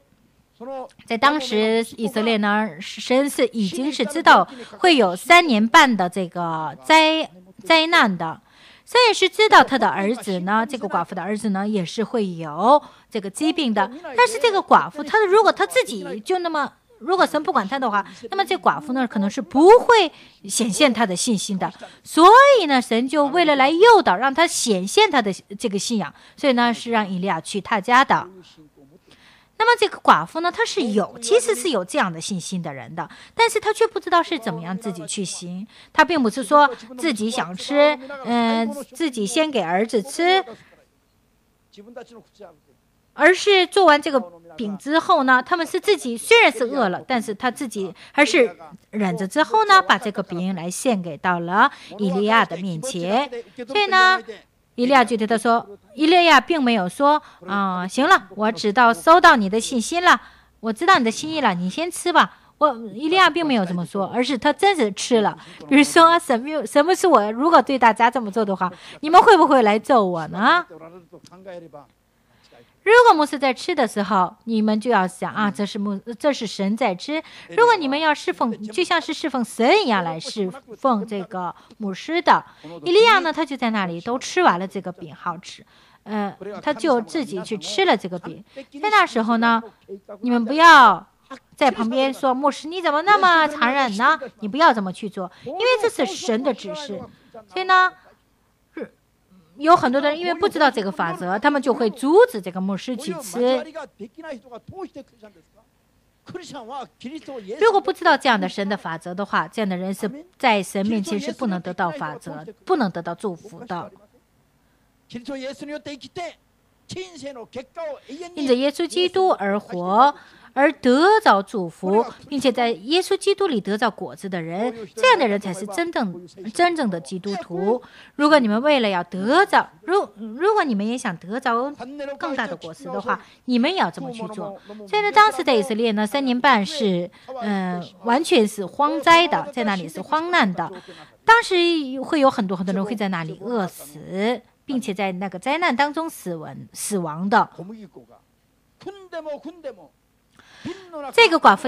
以色列呢，神是已经是知道会有3年半的这个灾难的，神也是知道他的儿子呢，这个寡妇的儿子呢，也是会有这个疾病的。但是这个寡妇，如果他自己就如果神不管他的话，那么这寡妇呢，可能是不会显现他的信心的。所以呢，神就为了来诱导，让他显现他的这个信仰，所以呢，是让以利亚去他家的。那么这个寡妇呢，她其实是有这样的信心的人的，但是她却不知道是怎么样自己去行。她并不是说自己想吃，自己先给儿子吃，而是做完这个饼之后呢，他们是自己虽然是饿了，但是他自己还是忍着之后呢，把这个饼来献给到了以利亚的面前。所以呢，以利亚就对他说，以利亚并没有说行了，我收到你的信心了，我知道你的心意了，你先吃吧。以利亚并没有这么说，而是他真是吃了。比如说什么是我如果对大家这么做的话，你们会不会来揍我呢？如果牧师在吃的时候，你们就要想这是神在吃。如果你们要侍奉，就像是侍奉神一样来侍奉这个牧师的。以利亚呢，他就在那里都吃完了这个饼，好吃，他就自己去吃了这个饼。在那时候呢，你们不要在旁边说牧师你怎么那么残忍呢？你不要这么去做，因为这是神的指示。所以呢，有很多的人因为不知道这个法则，他们就会阻止这个牧师去吃。如果不知道这样的神的法则的话，这样的人是在神面前是不能得到法则，不能得到祝福的。因着耶稣基督而活，而得着祝福，并且在耶稣基督里得着果子的人，这样的人才是真正的基督徒。如果你们为了要得着，如果你们也想得着更大的果实的话，你们也要这么去做。所以呢，当时在以色列呢，3年半是完全是荒灾的，在那里是荒难的。当时会有很多人会在那里饿死，并且在那个灾难当中死亡的。这个寡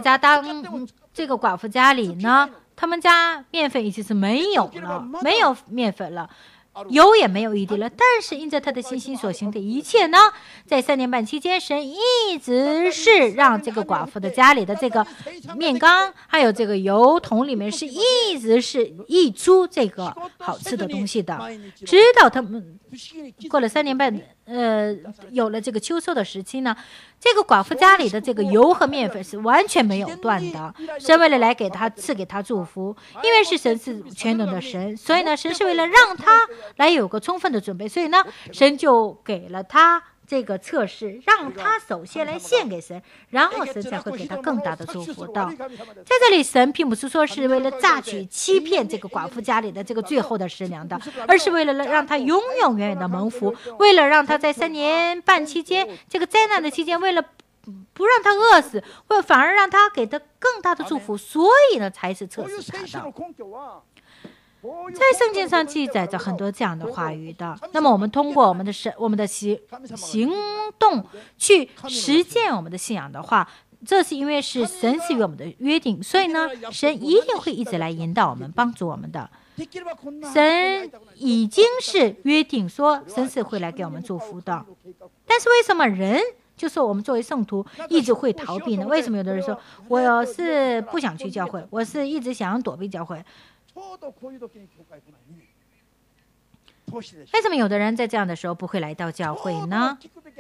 妇家里呢，他们家面粉已经是没有面粉了。 油也没有一滴了。但是因着他的信心所行的一切呢，在3年半期间，神一直是让这个寡妇的家里的这个面缸还有这个油桶里面是一直是溢出这个好吃的东西的，直到他们过了3年半，有了这个秋收的时期呢，这个寡妇家里的这个油和面粉是完全没有断的。神为了来赐给他祝福，因为是神是全能的神，所以呢，神是为了让他来有个充分的准备，所以呢，神就给了他这个测试，让他首先来献给神，然后神才会给他更大的祝福的。在这里，神并不是说是为了榨取、欺骗这个寡妇家里的这个最后的食粮的，而是为了让他永永远远的蒙福，为了让他在3年半期间，这个灾难的期间，为了不让他饿死，或反而让他给他更大的祝福，所以呢，才是测试他的。在圣经上记载着很多这样的话语的，那么我们通过我们的行动去实践我们的信仰的话，这是因为是神是与我们的约定，所以呢，神一定会一直来引导我们，帮助我们的。神已经是约定说神是会来给我们祝福的，但是为什么人就说我们作为圣徒一直会逃避呢？为什么有的人说我是不想去教会，我是一直想躲避教会？为什么有的人在这样的时候不会来到教会呢？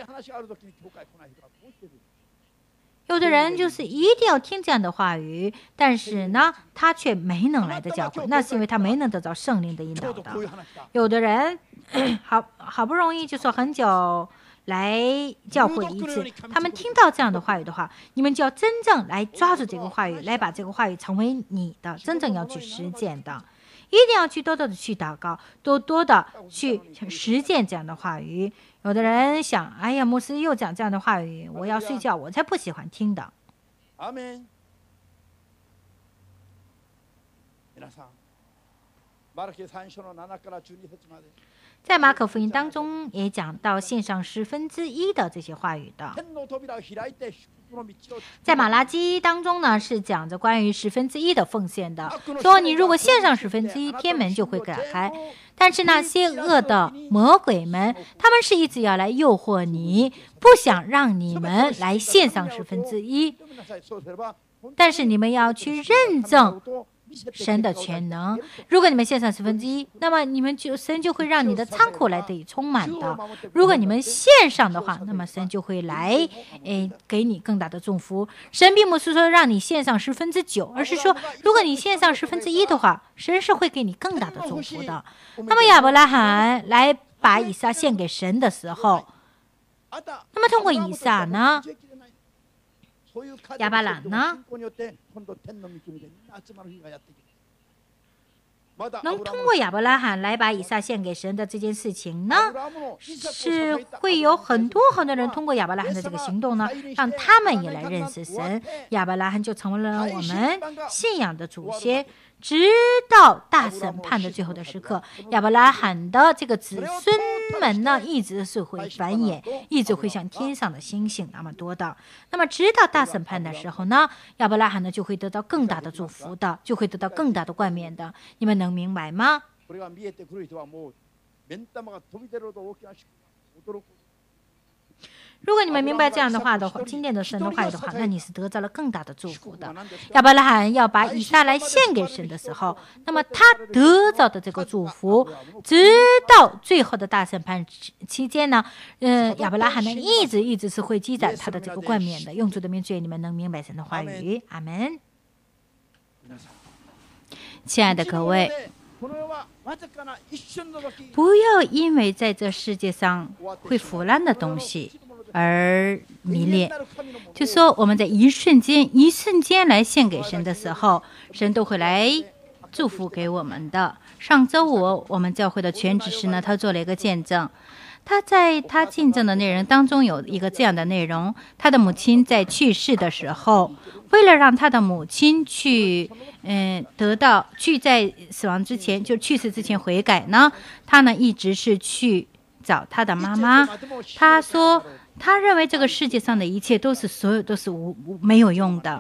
有的人就是一定要听这样的话语，但是呢，他却没能来到教会，那是因为他没能得到圣灵的引导的。有的人好不容易就说很久来教会一次，他们听到这样的话语的话，你们就要真正来抓住这个话语，来把这个话语成为你的，真正要去实践的。一定要去多多的去祷告，多多的去实践这样的话语。有的人想，哎呀，牧师又讲这样的话语，我要睡觉，我才不喜欢听的。阿们。在马可福音当中也讲到献上1/10的这些话语的。在马拉基当中呢，是讲着关于1/10的奉献的，说你如果献上1/10，天门就会打开。但是那些恶的魔鬼们，他们是一直要来诱惑你，不想让你们来献上1/10，但是你们要去认证神的全能。如果你们献上1/10，那么你们神就会让你的仓库来得以充满的。如果你们献上的话，那么神就会来给你更大的祝福。神并不是说让你献上9/10，而是说如果你献上1/10的话，神是会给你更大的祝福的。那么亚伯拉罕来把以撒献给神的时候，那么通过以撒呢，亚伯兰呢，能通过亚伯拉罕来把以撒献给神的这件事情呢，是会有很多人通过亚伯拉罕的这个行动呢，让他们也来认识神。亚伯拉罕就成为了我们信仰的祖先。直到大审判的最后的时刻，亚伯拉罕的这个子孙们呢，一直是会繁衍，一直会像天上的星星那么多的。那么直到大审判的时候呢，亚伯拉罕呢就会得到更大的祝福的，就会得到更大的冠冕的。你们能明白吗？如果你们明白这样的话的话，今天的神的话语的话，那你是得到了更大的祝福的。亚伯拉罕要把以撒来献给神的时候，那么他得到的这个祝福，直到最后的大审判期间呢，亚伯拉罕呢一直是会积攒他的这个冠冕的。用主的名祝愿你们能明白神的话语，阿们。亲爱的各位，不要因为在这世界上会腐烂的东西而迷恋，就说我们在一瞬间来献给神的时候，神都会来祝福给我们的。上周五我们教会的全职师呢，他做了一个见证，他在他见证的内容当中有一个这样的内容：他的母亲在去世的时候，为了让他的母亲去在死亡之前，就去世之前悔改呢，他呢一直是去找他的妈妈。他说他认为这个世界上的一切所有都是没有用的。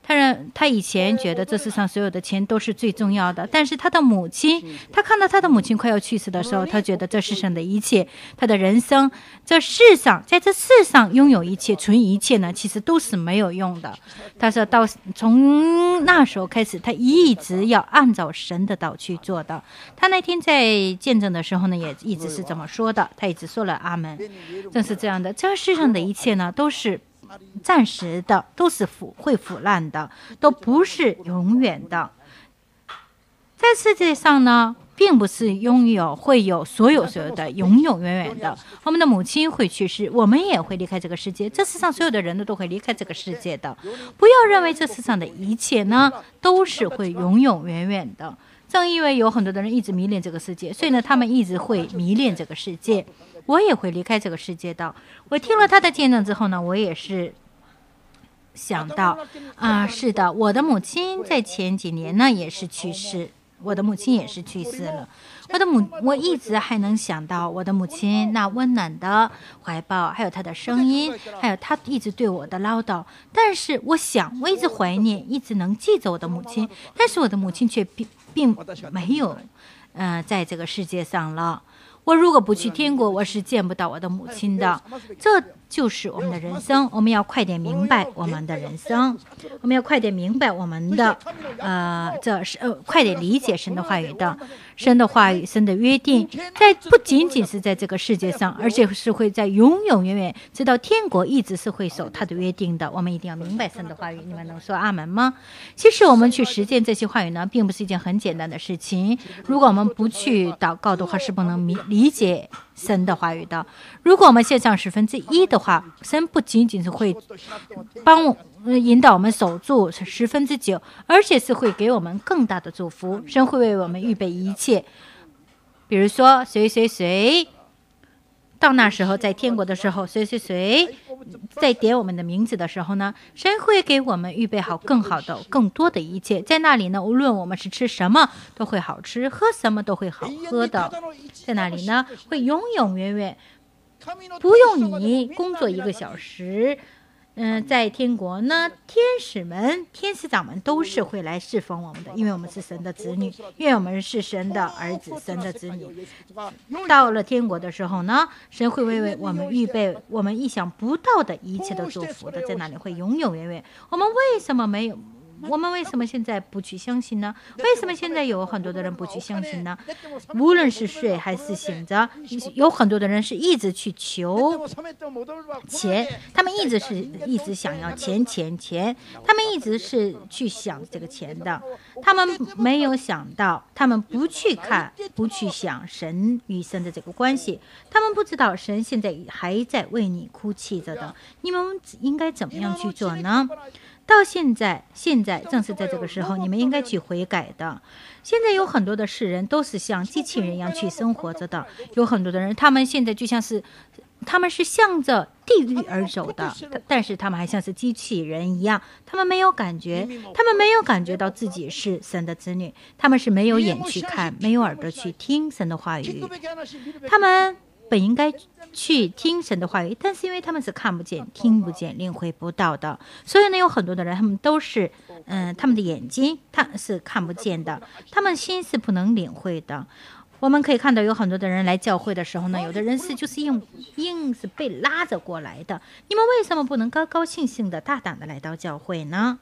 他以前觉得这世上所有的钱都是最重要的，但是他的母亲，他看到他的母亲快要去世的时候，他觉得这世上的一切，他的人生，在这世上拥有一切，存一切呢，其实都是没有用的。他说从那时候开始，他一直要按照神的道去做的。他那天在见证的时候呢，也一直是这么说的，他一直说了阿们。正是这样的，这世上的一切呢，都是暂时的，都是会腐烂的，都不是永远的。在世界上呢，并不是会有所有的永永远远的。我们的母亲会去世，我们也会离开这个世界，这世上所有的人都会离开这个世界的。不要认为这世上的一切呢都是会永永远远的。正因为有很多的人一直迷恋这个世界，所以呢他们一直会迷恋这个世界。我也会离开这个世界的。我听了他的见证之后呢，我也是想到是的，我的母亲在前几年呢也是去世，我的母亲也是去世了。我一直还能想到我的母亲那温暖的怀抱，还有她的声音，还有她一直对我的唠叨。但是我一直怀念，一直能记着我的母亲，但是我的母亲却并没有在这个世界上了。我如果不去天国，我是见不到我的母亲的。这就是我们的人生，我们要快点明白我们的人生，我们要快点明白我们的快点理解神的话语的。神的话语，神的约定，不仅仅是在这个世界上，而且是会在永永远远直到天国，一直是会守他的约定的。我们一定要明白神的话语，你们能说阿门吗？其实我们去实践这些话语呢，并不是一件很简单的事情。如果我们不去祷告的话，是不能理解神的话语的。如果我们献上1/10的话，神不仅仅是会引导我们守住9%，而且是会给我们更大的祝福。神会为我们预备一切，比如说谁到那时候，在天国的时候，谁在点我们的名字的时候呢，神会给我们预备好更好的、更多的一切。在那里呢，无论我们是吃什么都会好吃，喝什么都会好喝的。在那里呢，会永永远远，不用你工作1个小时。在天国呢，天使长们都是会来侍奉我们的，因为我们是神的子女，因为我们是神的儿子，神的子女。到了天国的时候呢，神会为我们预备我们意想不到的一切的祝福的，在那里会永永远远。我们为什么现在不去相信呢？为什么现在有很多的人不去相信呢？无论是睡还是醒着，有很多的人是一直去求钱，他们一直想要钱，他们一直是去想这个钱的，他们没有想到，他们不去想神与神的这个关系，他们不知道神现在还在为你哭泣着的。你们应该怎么样去做呢？到现在正是在这个时候，你们应该去悔改的。现在有很多的世人都是像机器人一样去生活着的，有很多的人，他们现在就像是他们是向着地狱而走的，但是他们还像是机器人一样，他们没有感觉到自己是神的子女，他们是没有眼去看，没有耳朵去听神的话语，他们本应该去听神的话语，但是因为他们是看不见、听不见、领会不到的，所以呢，有很多的人他们都是，他们的眼睛他是看不见的，他们心是不能领会的。我们可以看到有很多的人来教会的时候呢，有的人就是硬是被拉着过来的。你们为什么不能高高兴兴的、大胆的来到教会呢？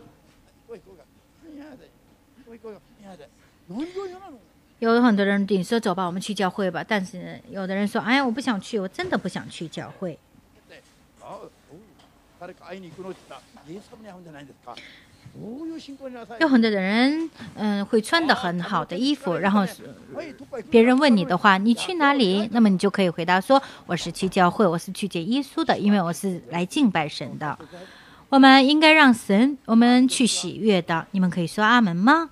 有很多人顶说走吧，我们去教会吧，但是有的人说，哎呀，我不想去，我真的不想去教会。有很多的人，会穿得很好的衣服，然后别人问你的话，你去哪里？那么你就可以回答说，我是去教会，我是去见耶稣的，因为我是来敬拜神的。我们应该让神，我们去喜悦的。你们可以说阿门吗？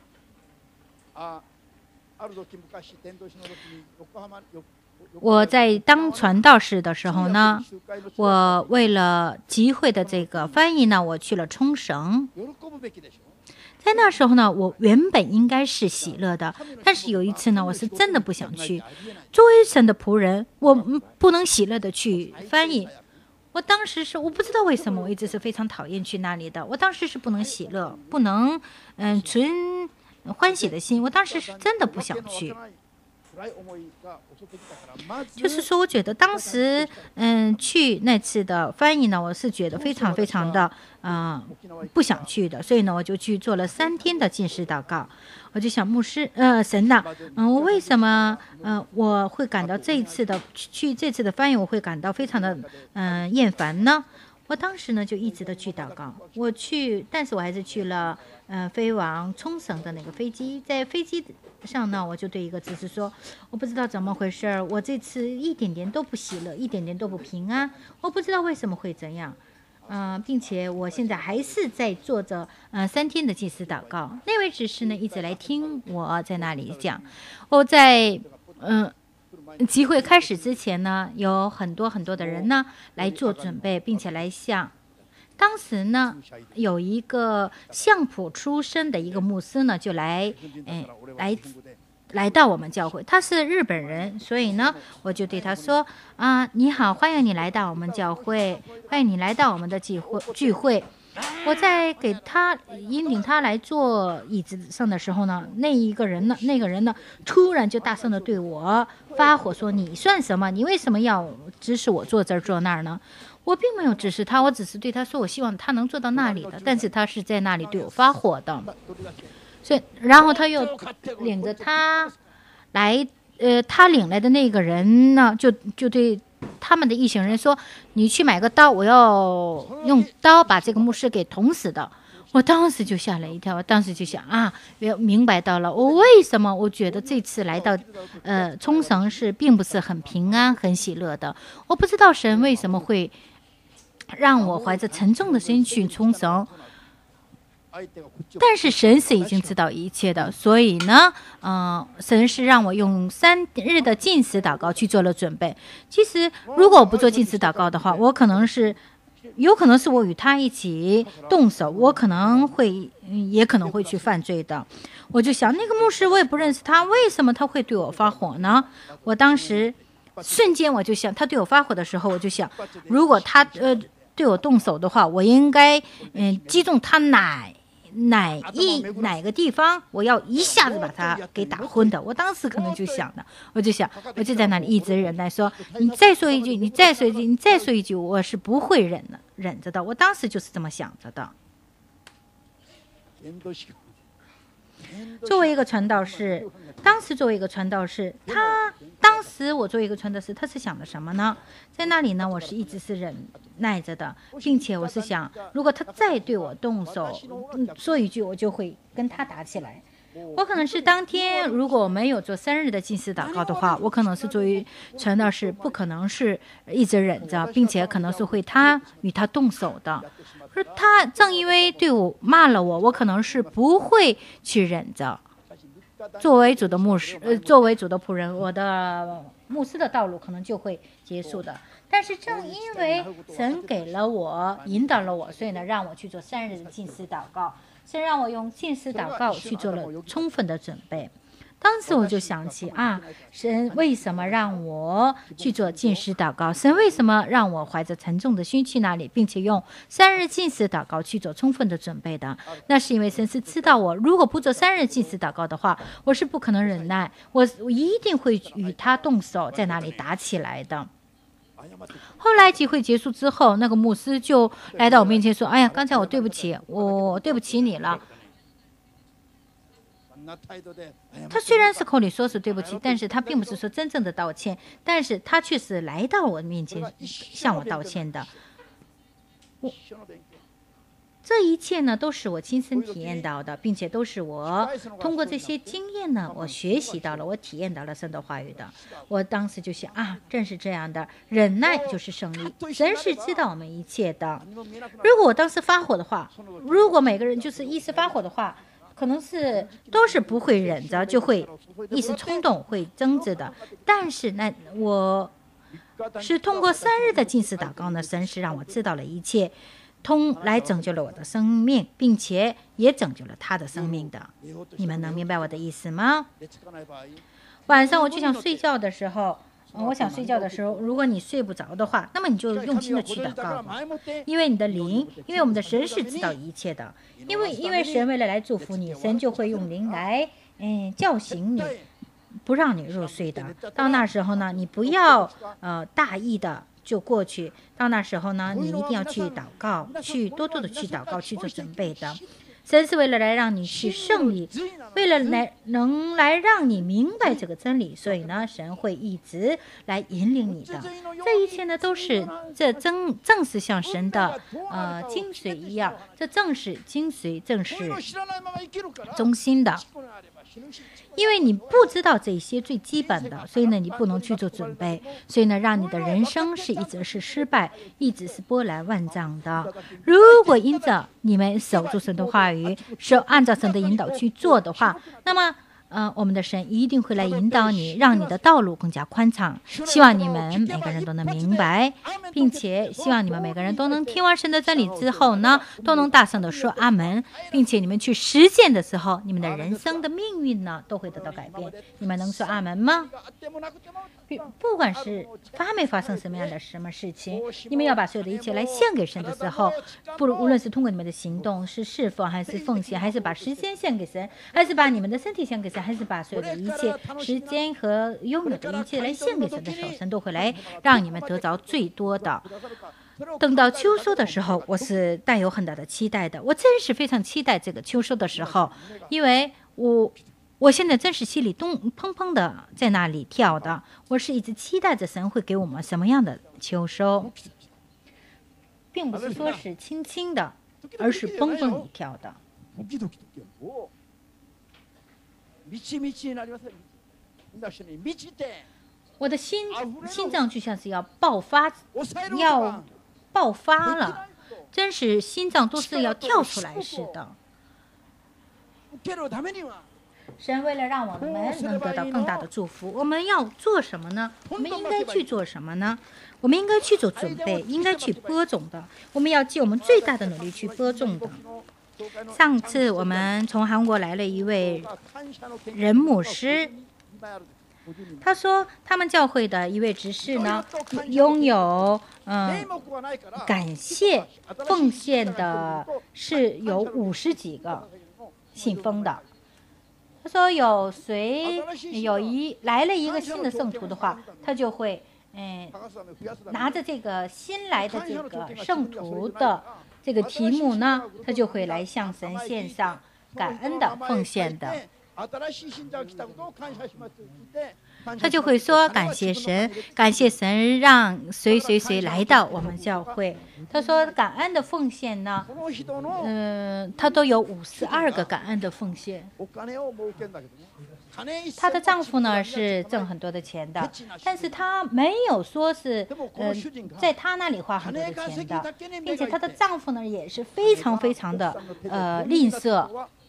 我在当传道士的时候呢，我为了集会的这个翻译呢，我去了冲绳。在那时候呢，我原本应该是喜乐的，但是有一次呢，我是真的不想去。作为神的仆人，我不能喜乐的去翻译。 我当时是我不知道为什么，我一直是非常讨厌去那里的。我当时是不能喜乐，不能存欢喜的心。我当时是真的不想去。就是说，我觉得当时去那次的翻译呢，我是觉得非常非常的不想去的，所以呢，我就去做了3天的禁食祷告。我就想牧师神呐，我为什么我会感到这次的翻译我会感到非常的厌烦呢？我当时呢就一直的去祷告，但是我还是去了飞往冲绳的那个飞机，在飞机上呢，我就对一个执事说，我不知道怎么回事，我这次一点点都不喜乐，一点点都不平安，我不知道为什么会这样。并且我现在还是在做着3天的祭司祷告。那位执事呢一直来听我在那里讲。我在集会开始之前呢，有很多很多的人呢来做准备，并且来向。当时呢，有一个相扑出身的一个牧师呢，就来到我们教会，他是日本人，所以呢，我就对他说你好，欢迎你来到我们教会，欢迎你来到我们的聚会。我在给他引领他来坐椅子上的时候呢，那个人呢，突然就大声的对我发火说：“你算什么？你为什么要指使我坐这儿坐那儿呢？”我并没有指示他，我只是对他说，我希望他能坐到那里的，但是他是在那里对我发火的。所以，然后他又领着他来，他领来的那个人呢，就对他们的一行人说：“你去买个刀，我要用刀把这个牧师给捅死的。”我当时就吓了一跳，我当时就想明白到了，我为什么我觉得这次来到冲绳是并不是很平安、很喜乐的。我不知道神为什么会让我怀着沉重的心去冲绳。但是神是已经知道一切的，所以呢，神是让我用3日的禁食祷告去做了准备。其实，如果我不做禁食祷告的话，有可能是我与他一起动手，也可能会去犯罪的。我就想，那个牧师我也不认识他，为什么他会对我发火呢？我当时瞬间我就想，他对我发火的时候，我就想，如果他对我动手的话，我应该击中他哪个地方，我要一下子把他给打昏的。我当时可能就想的，我就在那里一直忍耐，说你再说一句，你再说一句，你再说一句，我是不会忍着的。我当时就是这么想着的。作为一个传道士，当时我作为一个传道士，他是想的什么呢？在那里呢，我是一直是忍耐着的，并且我是想，如果他再对我动手，说一句，我就会跟他打起来。我可能是当天，如果我没有做3日的禁食祷告的话，我可能是作为传道士，不可能是一直忍着，并且可能是会与他动手的。而他正因为对我骂了我，我可能是不会去忍着。作为主的仆人，我的牧师的道路可能就会结束的。但是正因为神给了我，引导了我，所以呢，让我去做3日的禁食祷告。先让我用禁食祷告去做了充分的准备。当时我就想起神为什么让我去做禁食祷告？神为什么让我怀着沉重的心去那里，并且用3日禁食祷告去做充分的准备的？那是因为神是知道我如果不做3日禁食祷告的话，我是不可能忍耐，我一定会与他动手，在那里打起来的。后来集会结束之后，那个牧师就来到我面前说：“哎呀，刚才我对不起你了。”他虽然是口里说是对不起，但是他并不是说真正的道歉，但是他却是来到我面前向我道歉的。这一切呢，都是我亲身体验到的，并且都是我通过这些经验呢，我学习到了，我体验到了神的话语的。我当时就想正是这样的，忍耐就是胜利。神是知道我们一切的。如果我当时发火的话，如果每个人就是一时发火的话，可能都是不会忍着，就会一时冲动，会争执的。但是我是通过3日的禁食祷告呢，神是让我知道了一切。来拯救了我的生命，并且也拯救了他的生命的。你们能明白我的意思吗？晚上我就想睡觉的时候， 我想睡觉的时候，如果你睡不着的话，那么你就用心的去祷告吧，因为你的灵，因为我们的神是知道一切的，因为神为了来祝福你，神就会用灵来叫醒你，不让你入睡的。到那时候呢，你不要大意的就过去，到那时候呢，你一定要去祷告，去多多的去祷告，去做准备的。神是为了来让你去胜利，为了能来让你明白这个真理，所以呢，神会一直来引领你的。这一切呢，都是正是像神的精髓一样，这正是精髓，正是中心的。因为你不知道这些最基本的，所以呢，你不能去做准备，所以呢，让你的人生是一直是失败，一直是波澜万丈的。如果因着你们守住神的话语，是按照神的引导去做的话，那么我们的神一定会来引导你，让你的道路更加宽敞。希望你们每个人都能明白，并且希望你们每个人都能听完神的真理之后呢，都能大声的说阿门，并且你们去实践的时候，你们的人生的命运呢都会得到改变。你们能说阿门吗？不管是发生什么事情，你们要把所有的一切来献给神的时候，无论是通过你们的行动，是侍奉还是奉献，还是把时间献给神，还是把你们的身体献给神，还是把所有的一切时间和拥有的一切来献给神的时候，神都会来让你们得着最多的。等到秋收的时候，我是带有很大的期待的，我真是非常期待这个秋收的时候，因为我现在真是心里砰砰的在那里跳的，我是一直期待着神会给我们什么样的秋收，并不是说是轻轻的，而是蹦蹦一跳的。我的心脏就像是要爆发了，真是心脏都是要跳出来似的。神为了让我们能得到更大的祝福，我们要做什么呢？我们应该去做什么呢？我们应该去做准备，应该去播种的。我们要尽我们最大的努力去播种的。上次我们从韩国来了一位任牧师，他说他们教会的一位执事呢，拥有感谢奉献的是有50几个信封的。他说来了一个新的圣徒的话，他就会拿着这个新来的这个圣徒的这个题目呢，他就会来向神献上感恩的奉献的。他就会说感谢神让谁来到我们教会。他说感恩的奉献呢，他都有52个感恩的奉献。她的丈夫呢是挣很多的钱的，但是她没有说是在她那里花很多的钱的，并且她的丈夫呢也是非常非常的吝啬。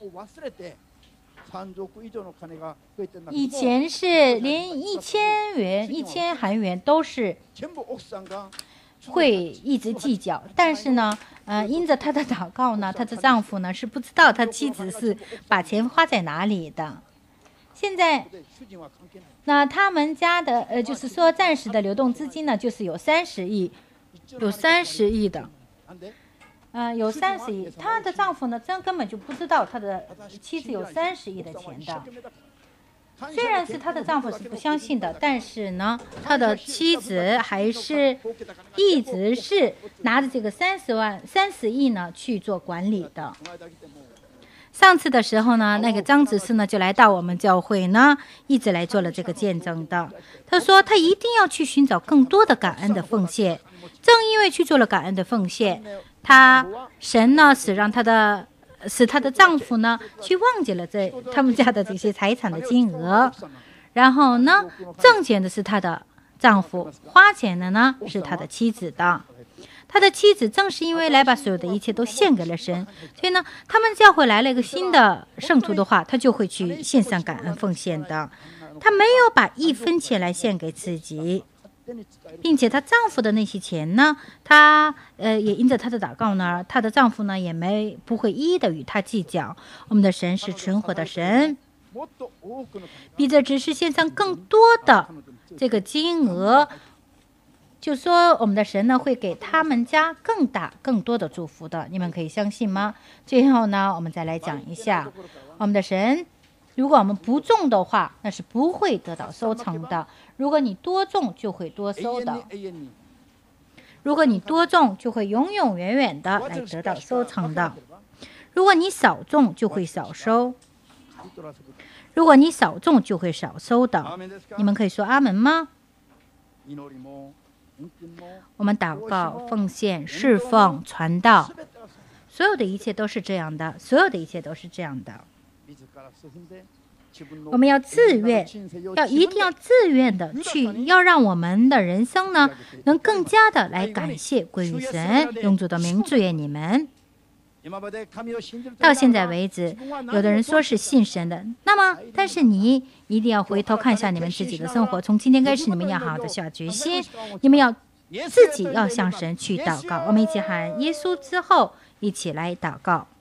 以前是连1000韩元都是会一直计较，但是呢，因着她的祷告呢，她的丈夫呢是不知道她妻子是把钱花在哪里的。现在，那他们家的就是说暂时的流动资金呢，就是有30亿的。有30亿，她的丈夫呢，根本就不知道她的妻子有30亿的钱的。虽然是她的丈夫是不相信的，但是呢，她的妻子还是一直是拿着这个30亿呢去做管理的。上次的时候呢，那个张执事呢就来到我们教会呢，一直来做了这个见证的。他说他一定要去寻找更多的感恩的奉献，正因为去做了感恩的奉献，神呢使她的丈夫呢去忘记了他们家的这些财产的金额，然后呢挣钱的是她的丈夫，花钱的呢是她的妻子的。他的妻子正是因为来把所有的一切都献给了神，所以呢，他们教会来了一个新的圣徒的话，他就会去献上感恩奉献的。他没有把1分钱来献给自己，并且她丈夫的那些钱呢，她也因着她的祷告呢，她的丈夫呢也不会一一的与她计较。我们的神是存活的神，比这只是献上更多的这个金额，就说我们的神呢会给他们家更大、更多的祝福的，你们可以相信吗？最后呢，我们再来讲一下我们的神。如果我们不种的话，那是不会得到收成的。如果你多种，就会多收的。如果你多种，就会永永远远的来得到收成的。如果你少种，就会少收。如果你少种，就会少收的。你们可以说阿门吗？我们祷告、奉献、侍奉、传道，所有的一切都是这样的，所有的一切都是这样的。我们要自愿，一定要自愿的去，要让我们的人生呢，能更加的来感谢归于神。用主的名祝愿你们。到现在为止，有的人说是信神的，那么，但是你一定要回头看一下你们自己的生活。从今天开始，你们要好好的下决心，你们要自己要向神去祷告。我们一起喊耶稣之后，一起来祷告。